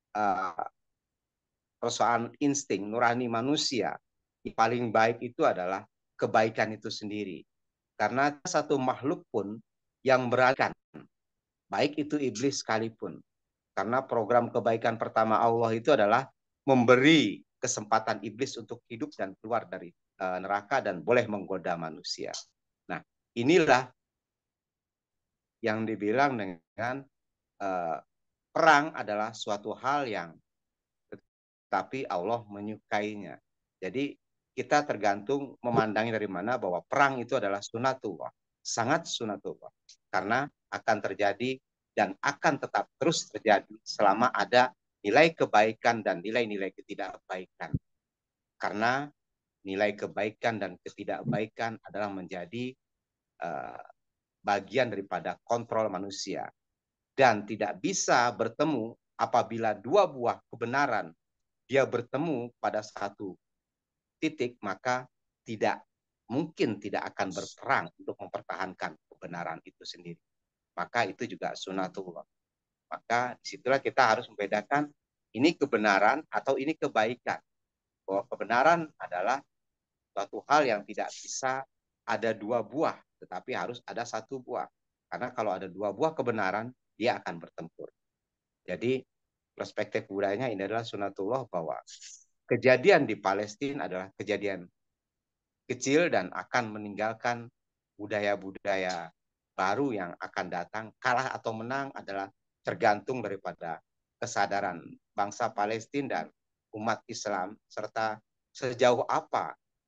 persoalan insting nurani manusia. Yang paling baik itu adalah kebaikan itu sendiri. Karena satu makhluk pun yang berakan, baik itu iblis sekalipun. Karena program kebaikan pertama Allah itu adalah memberi kesempatan iblis untuk hidup dan keluar dari neraka dan boleh menggoda manusia. Nah, inilah yang dibilang dengan perang adalah suatu hal yang tapi Allah menyukainya. Jadi kita tergantung memandangnya dari mana, bahwa perang itu adalah sunatullah, sangat sunatullah, karena akan terjadi dan akan tetap terus terjadi selama ada nilai kebaikan dan nilai-nilai ketidakbaikan. Karena nilai kebaikan dan ketidakbaikan adalah menjadi bagian daripada kontrol manusia, dan tidak bisa bertemu apabila dua buah kebenaran dia bertemu pada satu titik, maka tidak mungkin tidak akan berperang untuk mempertahankan kebenaran itu sendiri. Maka itu juga sunatullah. Maka disitulah kita harus membedakan ini kebenaran atau ini kebaikan. Bahwa kebenaran adalah suatu hal yang tidak bisa ada dua buah, tetapi harus ada satu buah. Karena kalau ada dua buah kebenaran, dia akan bertempur. Jadi perspektif budayanya ini adalah sunatullah, bahwa kejadian di Palestina adalah kejadian kecil dan akan meninggalkan budaya-budaya baru yang akan datang. Kalah atau menang adalah tergantung daripada kesadaran bangsa Palestina dan umat Islam, serta sejauh apa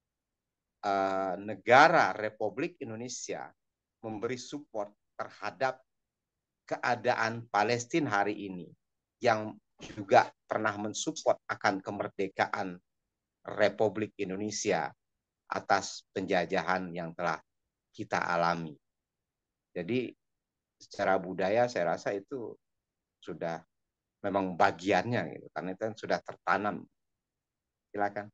negara Republik Indonesia memberi support terhadap keadaan Palestina hari ini, yang juga pernah mensupport akan kemerdekaan Republik Indonesia atas penjajahan yang telah kita alami. Jadi secara budaya saya rasa itu sudah memang bagiannya gitu, karena itu sudah tertanam. Silakan.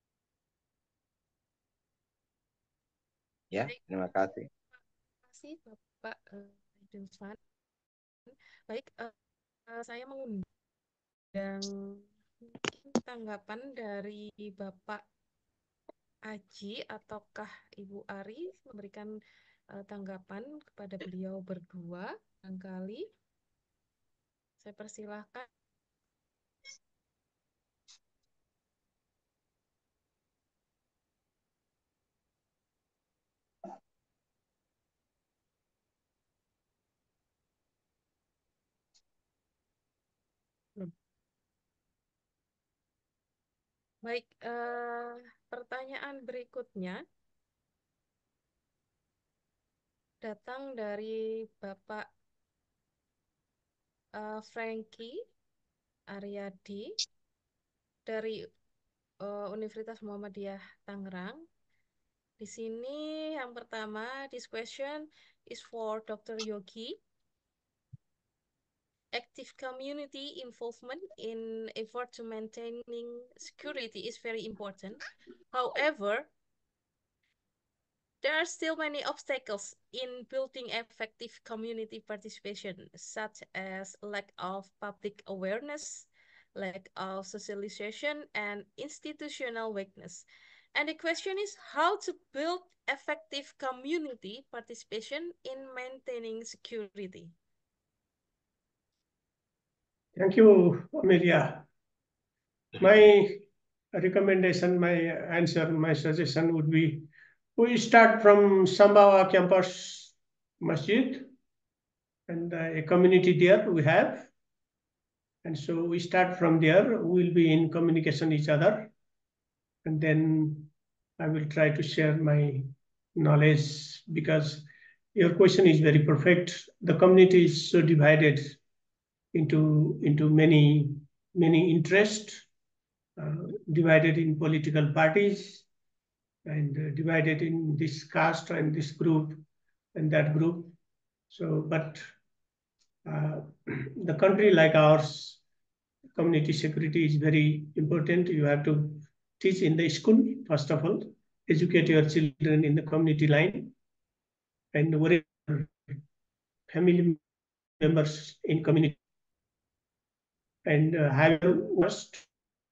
Ya, terima kasih. Terima kasih Bapak Dusman. Baik, saya mengundang mungkin tanggapan dari Bapak Aji ataukah Ibu Ari memberikan tanggapan kepada beliau berdua. Barangkali saya persilahkan. Baik, pertanyaan berikutnya datang dari Bapak Frankie Aryadi dari Universitas Muhammadiyah Tangerang. Di sini yang pertama, this question is for Dr. Yogi. Active community involvement in effort to maintaining security is very important. However, there are still many obstacles in building effective community participation, such as lack of public awareness, lack of socialization, and institutional weakness. And the question is how to build effective community participation in maintaining security. Thank you, Amelia. My recommendation, my answer, my suggestion would be, we start from Sambawa campus masjid, and a community there we have. And so we start from there, we'll be in communication each other. And then I will try to share my knowledge, because your question is very perfect. The community is so divided into many interests, divided in political parties, and divided in this caste and this group and that group. So, but the country like ours, community security is very important. You have to teach in the school, first of all, educate your children in the community line, and whatever family members in community, and have first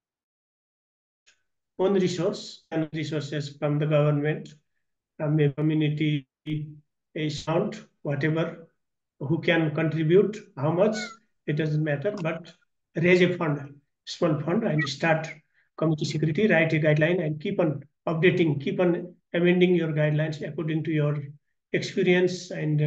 own resource and resources from the government, from a community, a sound, whatever, who can contribute, how much, it doesn't matter, but raise a fund, small fund, and start community security, write a guideline, and keep on updating, keep on amending your guidelines according to your experience and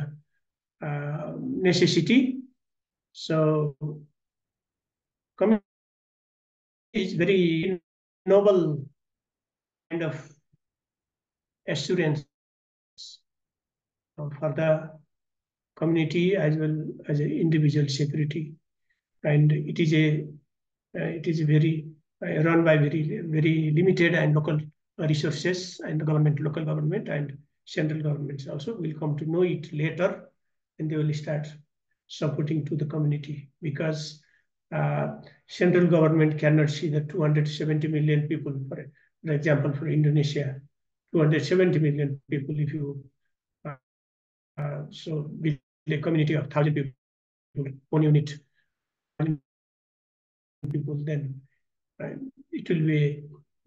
necessity. So community is very noble kind of assurance for the community as well as individual security, and it is a very run by very limited and local resources, and the government, local government and central governments also will come to know it later, and they will start supporting to the community, because central government cannot see the 270 million people, for example, for Indonesia, 270 million people, if you so with a community of 1,000 people, 1 unit, people, then it will be,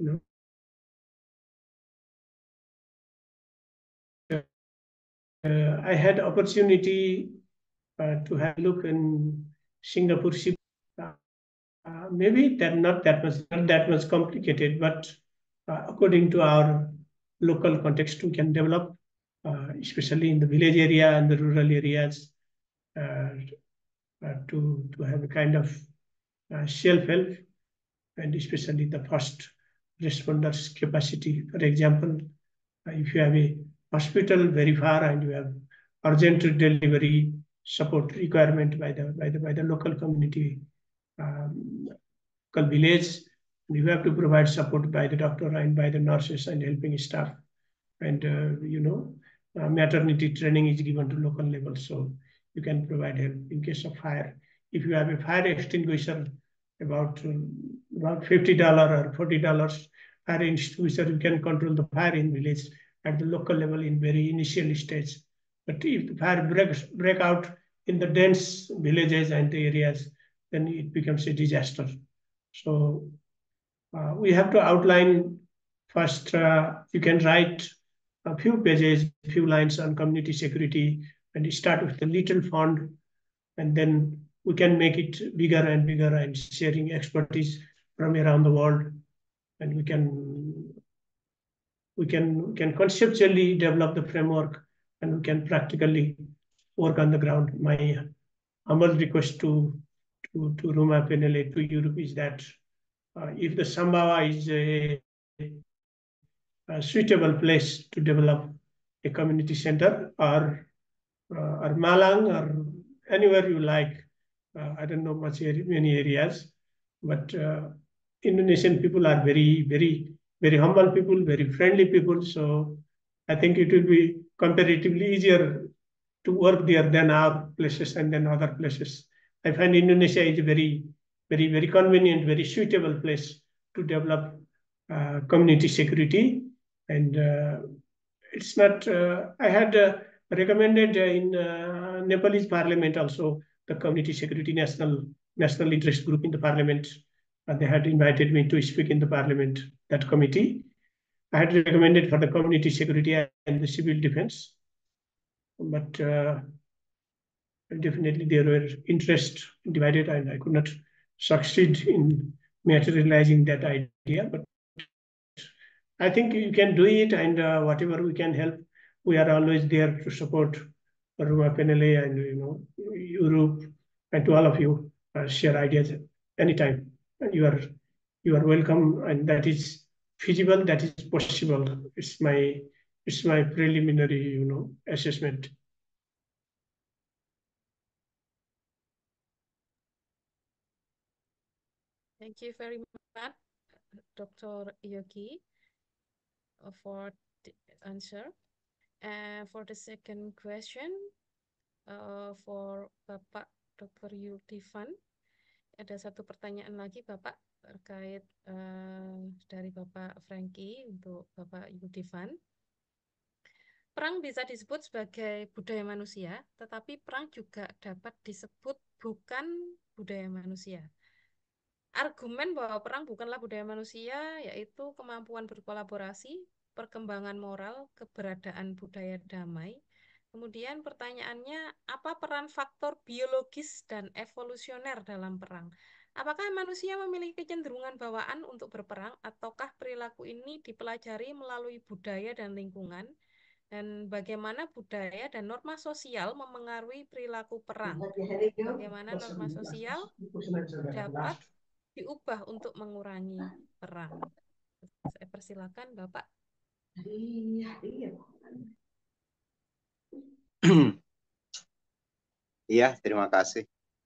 I had opportunity to have a look in Singapore. Maybe not that much complicated, but according to our local context, we can develop especially in the village area and the rural areas, to have a kind of self-help, and especially the first responders capacity. For example, if you have a hospital very far and you have urgent delivery support requirement by the local community, local village, you have to provide support by the doctor and by the nurses and helping staff. And maternity training is given to local level, so you can provide help in case of fire. If you have a fire extinguisher, about $50 or $40 fire extinguisher, you can control the fire in village at the local level in very initial stage. But if the fire break out in the dense villages and the areas, then it becomes a disaster. So we have to outline first. You can write a few pages, a few lines on community security, and start with a little fund, and then we can make it bigger and sharing expertise from around the world, and we can conceptually develop the framework, and we can practically work on the ground. My humble request to Ruma PNLA, to Europe, is that if the Sambhawa is a suitable place to develop a community center, or Malang, or anywhere you like. I don't know many areas, but Indonesian people are very, very, very humble people, very friendly people. So I think it will be comparatively easier to work there than our places and then other places. I find Indonesia is a very, very, very convenient, very suitable place to develop community security. And it's not, I had recommended in Nepalese parliament also, the community security national interest group in the parliament. They had invited me to speak in the parliament, that committee. I had recommended for the community security and the civil defense, but definitely there were interest divided, and I could not succeed in materializing that idea. But I think you can do it, and whatever we can help, we are always there to support Ruma PNLA and Europe, and to all of you share ideas anytime. And you are welcome, and that is feasible, that is possible. It's my preliminary assessment. Thank you very much, Dr. Yogi, for the answer. And for the second question, for Bapak Dr. Yultifan, ada satu pertanyaan lagi Bapak terkait dari Bapak Franky untuk Bapak Yultifan. Perang bisa disebut sebagai budaya manusia, tetapi perang juga dapat disebut bukan budaya manusia. Argumen bahwa perang bukanlah budaya manusia yaitu kemampuan berkolaborasi, perkembangan moral, keberadaan budaya damai. Kemudian pertanyaannya, apa peran faktor biologis dan evolusioner dalam perang? Apakah manusia memiliki kecenderungan bawaan untuk berperang, ataukah perilaku ini dipelajari melalui budaya dan lingkungan? Dan bagaimana budaya dan norma sosial memengaruhi perilaku perang? Bagaimana norma sosial dapat diubah untuk mengurangi perang? Saya persilakan Bapak. Iya, terima kasih.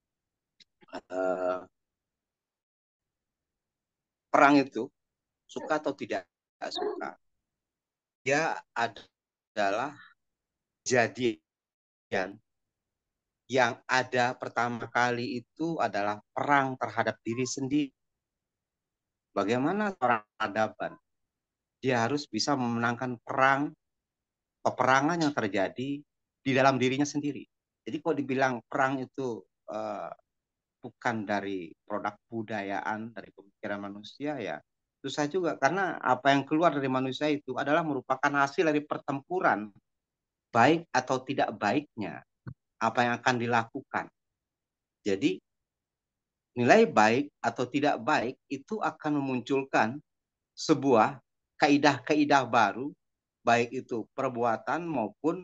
Perang itu, suka atau tidak suka, dia adalah kejadian yang ada pertama kali itu adalah perang terhadap diri sendiri. Bagaimana seorang peradaban? Dia harus bisa memenangkan peperangan yang terjadi di dalam dirinya sendiri. Jadi kalau dibilang perang itu bukan dari produk budayaan, dari pemikiran manusia, ya susah juga. Karena apa yang keluar dari manusia itu adalah merupakan hasil dari pertempuran, baik atau tidak baiknya apa yang akan dilakukan. Jadi nilai baik atau tidak baik itu akan memunculkan sebuah kaidah-kaidah baru baik itu perbuatan maupun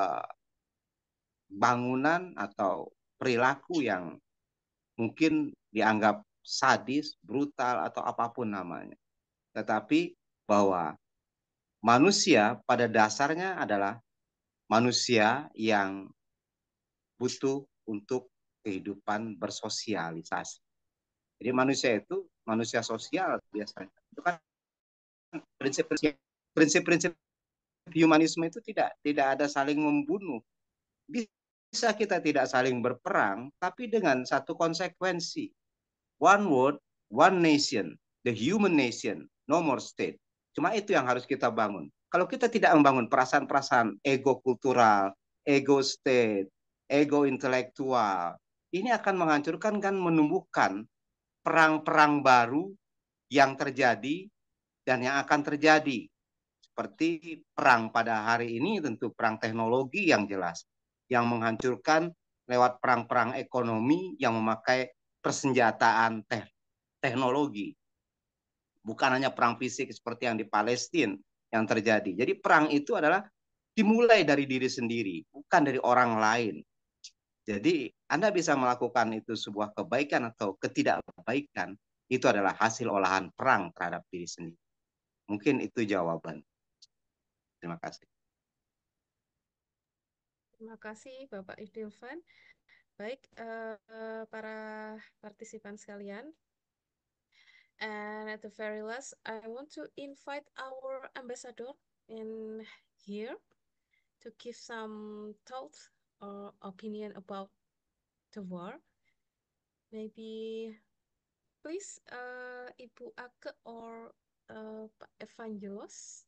bangunan atau perilaku yang mungkin dianggap sadis, brutal, atau apapun namanya. Tetapi bahwa manusia pada dasarnya adalah manusia yang butuh untuk kehidupan bersosialisasi. Jadi manusia itu manusia sosial biasanya. Itu kan prinsip-prinsip humanisme itu tidak ada saling membunuh. Bisa kita tidak saling berperang, tapi dengan satu konsekuensi. One world, one nation, the human nation, no more state. Cuma itu yang harus kita bangun. Kalau kita tidak membangun perasaan-perasaan ego kultural, ego state, ego intelektual, ini akan menghancurkan dan menumbuhkan perang-perang baru yang terjadi dan yang akan terjadi. Seperti perang pada hari ini tentu perang teknologi yang jelas, yang menghancurkan lewat perang-perang ekonomi yang memakai persenjataan teknologi. Bukan hanya perang fisik seperti yang di Palestina yang terjadi. Jadi perang itu adalah dimulai dari diri sendiri, bukan dari orang lain. Jadi Anda bisa melakukan itu sebuah kebaikan atau ketidakbaikan, itu adalah hasil olahan perang terhadap diri sendiri. Mungkin itu jawaban. Terima kasih. Terima kasih Bapak Idilvan. Baik, para partisipan sekalian. And at the very last, I want to invite our ambassador in here to give some thoughts or opinion about the war. Maybe, please, Ibu Ake or Pak Evangelos.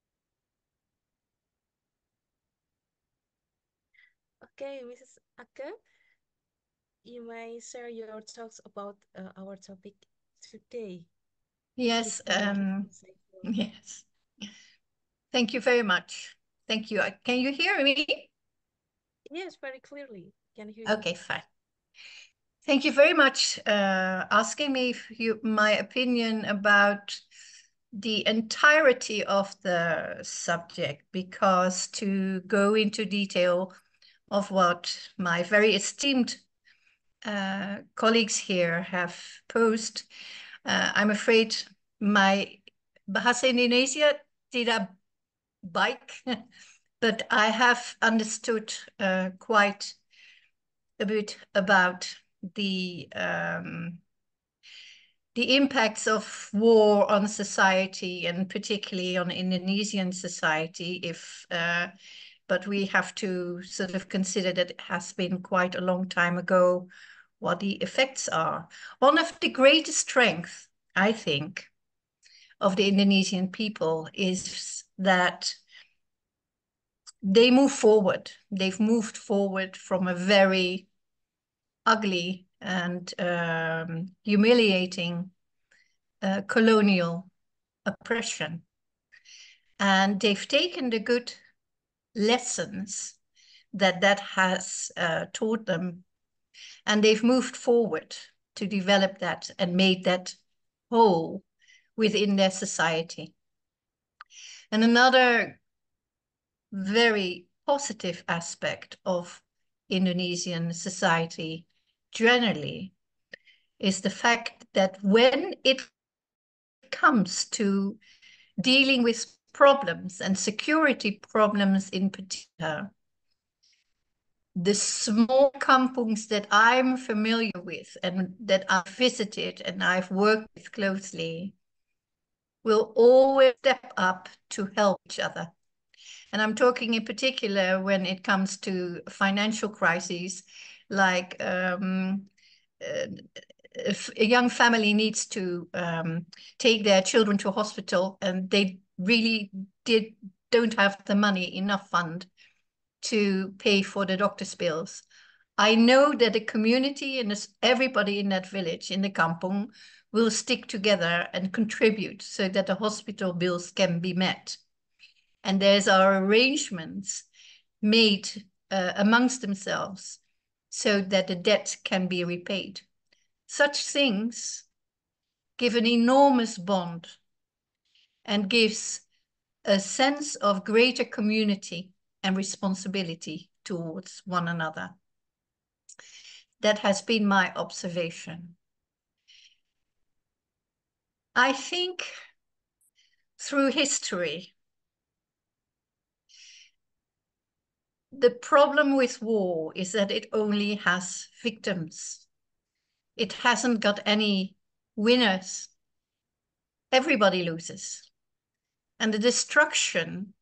Okay, Mrs. Ake, you may share your thoughts about our topic today. Yes, Before yes. Thank you very much. Thank you. Can you hear me? Yes, very clearly. Can hear you. Okay, fine. Thank you very much asking me my opinion about the entirety of the subject, because to go into detail of what my very esteemed colleagues here have posed, I'm afraid my bahasa Indonesia tidak baik, but I have understood quite a bit about the impacts of war on society, and particularly on Indonesian society, but we have to sort of consider that it has been quite a long time ago what the effects are. One of the greatest strengths, I think, of the Indonesian people is that they move forward. They've moved forward from a very ugly and humiliating colonial oppression. And they've taken the good lessons that has taught them, and they've moved forward to develop that and made that whole within their society. And another very positive aspect of Indonesian society generally is the fact that when it comes to dealing with problems and security problems in particular, the small kampungs that I'm familiar with and that I've visited and I've worked with closely will always step up to help each other. And I'm talking in particular when it comes to financial crises, like if a young family needs to take their children to a hospital and they really don't have the money, enough fund to pay for the doctor's bills. I know that the community and everybody in that village, in the kampung, will stick together and contribute so that the hospital bills can be met. And there's our arrangements made amongst themselves so that the debt can be repaid. Such things give an enormous bond and gives a sense of greater community and responsibility towards one another. That has been my observation. I think through history, the problem with war is that it only has victims. It hasn't got any winners. Everybody loses. And the destruction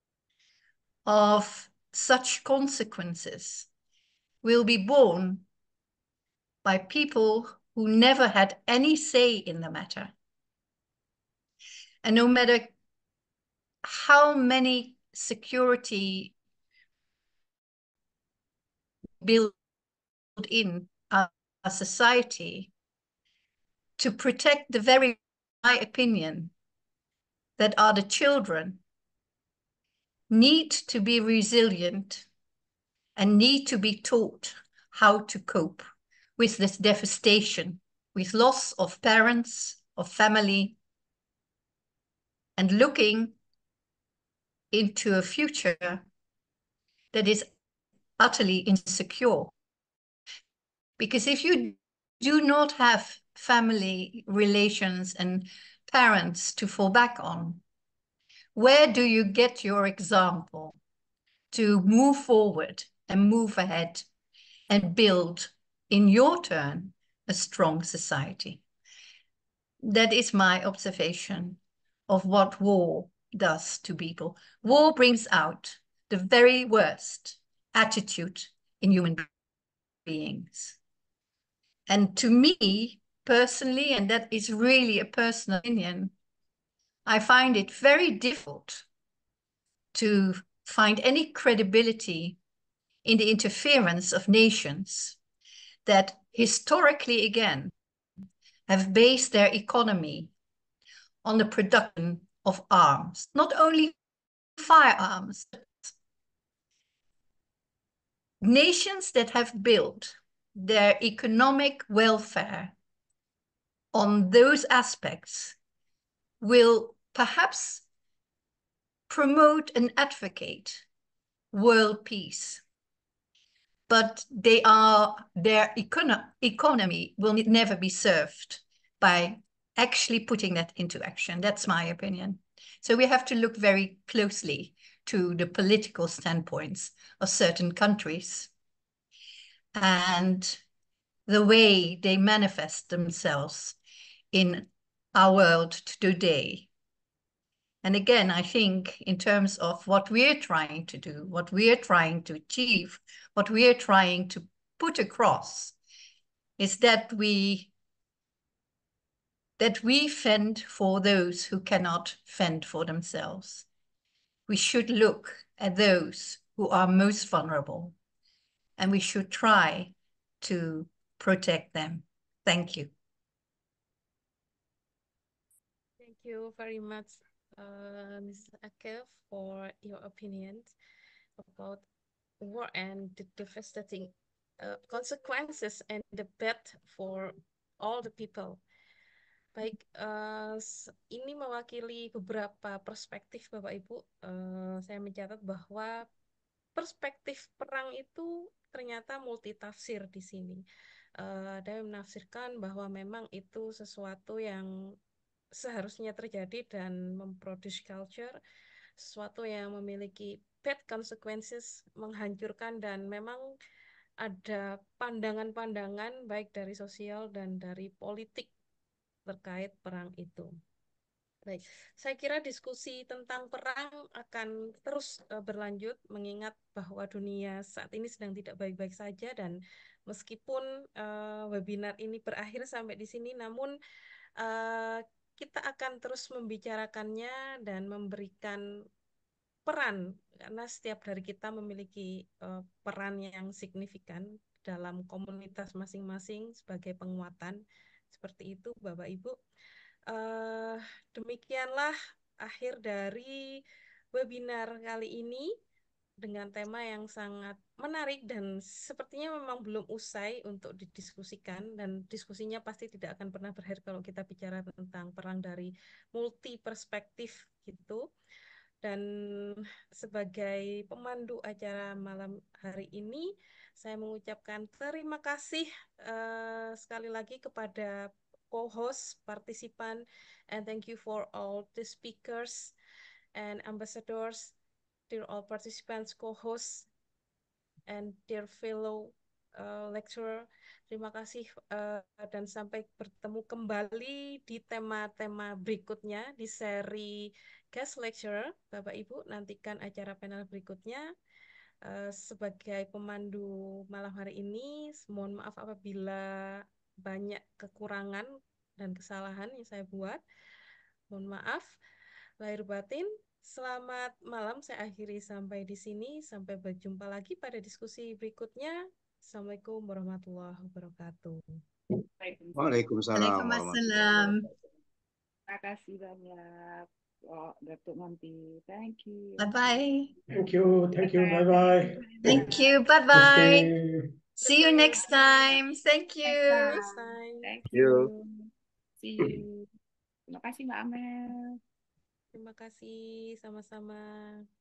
of such consequences will be borne by people who never had any say in the matter. And no matter how many security built in our society to protect the very, my opinion, that are the children, need to be resilient and need to be taught how to cope with this devastation, with loss of parents, of family, and looking into a future that is utterly insecure. Because if you do not have family relations and parents to fall back on, where do you get your example to move forward and move ahead and build, in your turn, a strong society? That is my observation of what war does to people. War brings out the very worst attitude in human beings. And to me, personally, and that is really a personal opinion, I find it very difficult to find any credibility in the interference of nations that historically, again, have based their economy on the production of arms, not only firearms. Nations that have built their economic welfare on those aspects will perhaps promote and advocate world peace, but their economy will never be served by actually putting that into action. That's my opinion. So we have to look very closely to the political standpoints of certain countries and the way they manifest themselves in our world today. And again, I think in terms of what we're trying to do, what we're trying to achieve, what we're trying to put across is that we fend for those who cannot fend for themselves. We should look at those who are most vulnerable, and we should try to protect them. Thank you. Thank you very much, Ms. Akev, for your opinions about war and the devastating consequences and the bad for all the people. Baik, ini mewakili beberapa perspektif Bapak Ibu. Saya mencatat bahwa perspektif perang itu ternyata multitafsir di sini. Ada yang menafsirkan bahwa memang itu sesuatu yang seharusnya terjadi dan memproduce culture, sesuatu yang memiliki bad consequences, menghancurkan, dan memang ada pandangan-pandangan baik dari sosial dan dari politik terkait perang itu. Baik, saya kira diskusi tentang perang akan terus berlanjut mengingat bahwa dunia saat ini sedang tidak baik-baik saja, dan meskipun webinar ini berakhir sampai di sini, namun kita akan terus membicarakannya dan memberikan peran, karena setiap dari kita memiliki peran yang signifikan dalam komunitas masing-masing sebagai penguatan. Seperti itu, Bapak Ibu. Demikianlah akhir dari webinar kali ini dengan tema yang sangat menarik dan sepertinya memang belum usai untuk didiskusikan, dan diskusinya pasti tidak akan pernah berakhir kalau kita bicara tentang perang dari multi perspektif gitu. Dan sebagai pemandu acara malam hari ini, saya mengucapkan terima kasih sekali lagi kepada co-host, partisipan, and thank you for all the speakers and ambassadors, dear all participants, co-hosts, and dear fellow lecturer. Terima kasih dan sampai bertemu kembali di tema-tema berikutnya di seri guest lecturer. Bapak Ibu, nantikan acara panel berikutnya. Sebagai pemandu malam hari ini, mohon maaf apabila banyak kekurangan dan kesalahan yang saya buat. Mohon maaf lahir batin. Selamat malam, saya akhiri sampai di sini. Sampai berjumpa lagi pada diskusi berikutnya. Assalamualaikum warahmatullahi wabarakatuh. Waalaikumsalam warahmatullahi Waalaikumsalam. wabarakatuh. Terima kasih banyak. Oh, Datuk Monty. Thank you. Bye-bye. Thank you. Bye-bye. Thank you. Namaste. Bye-bye. See you next time. Thank Next you. Next time. time. Thank You. you. See you. Terima kasih Mbak Amel. Terima kasih, sama-sama.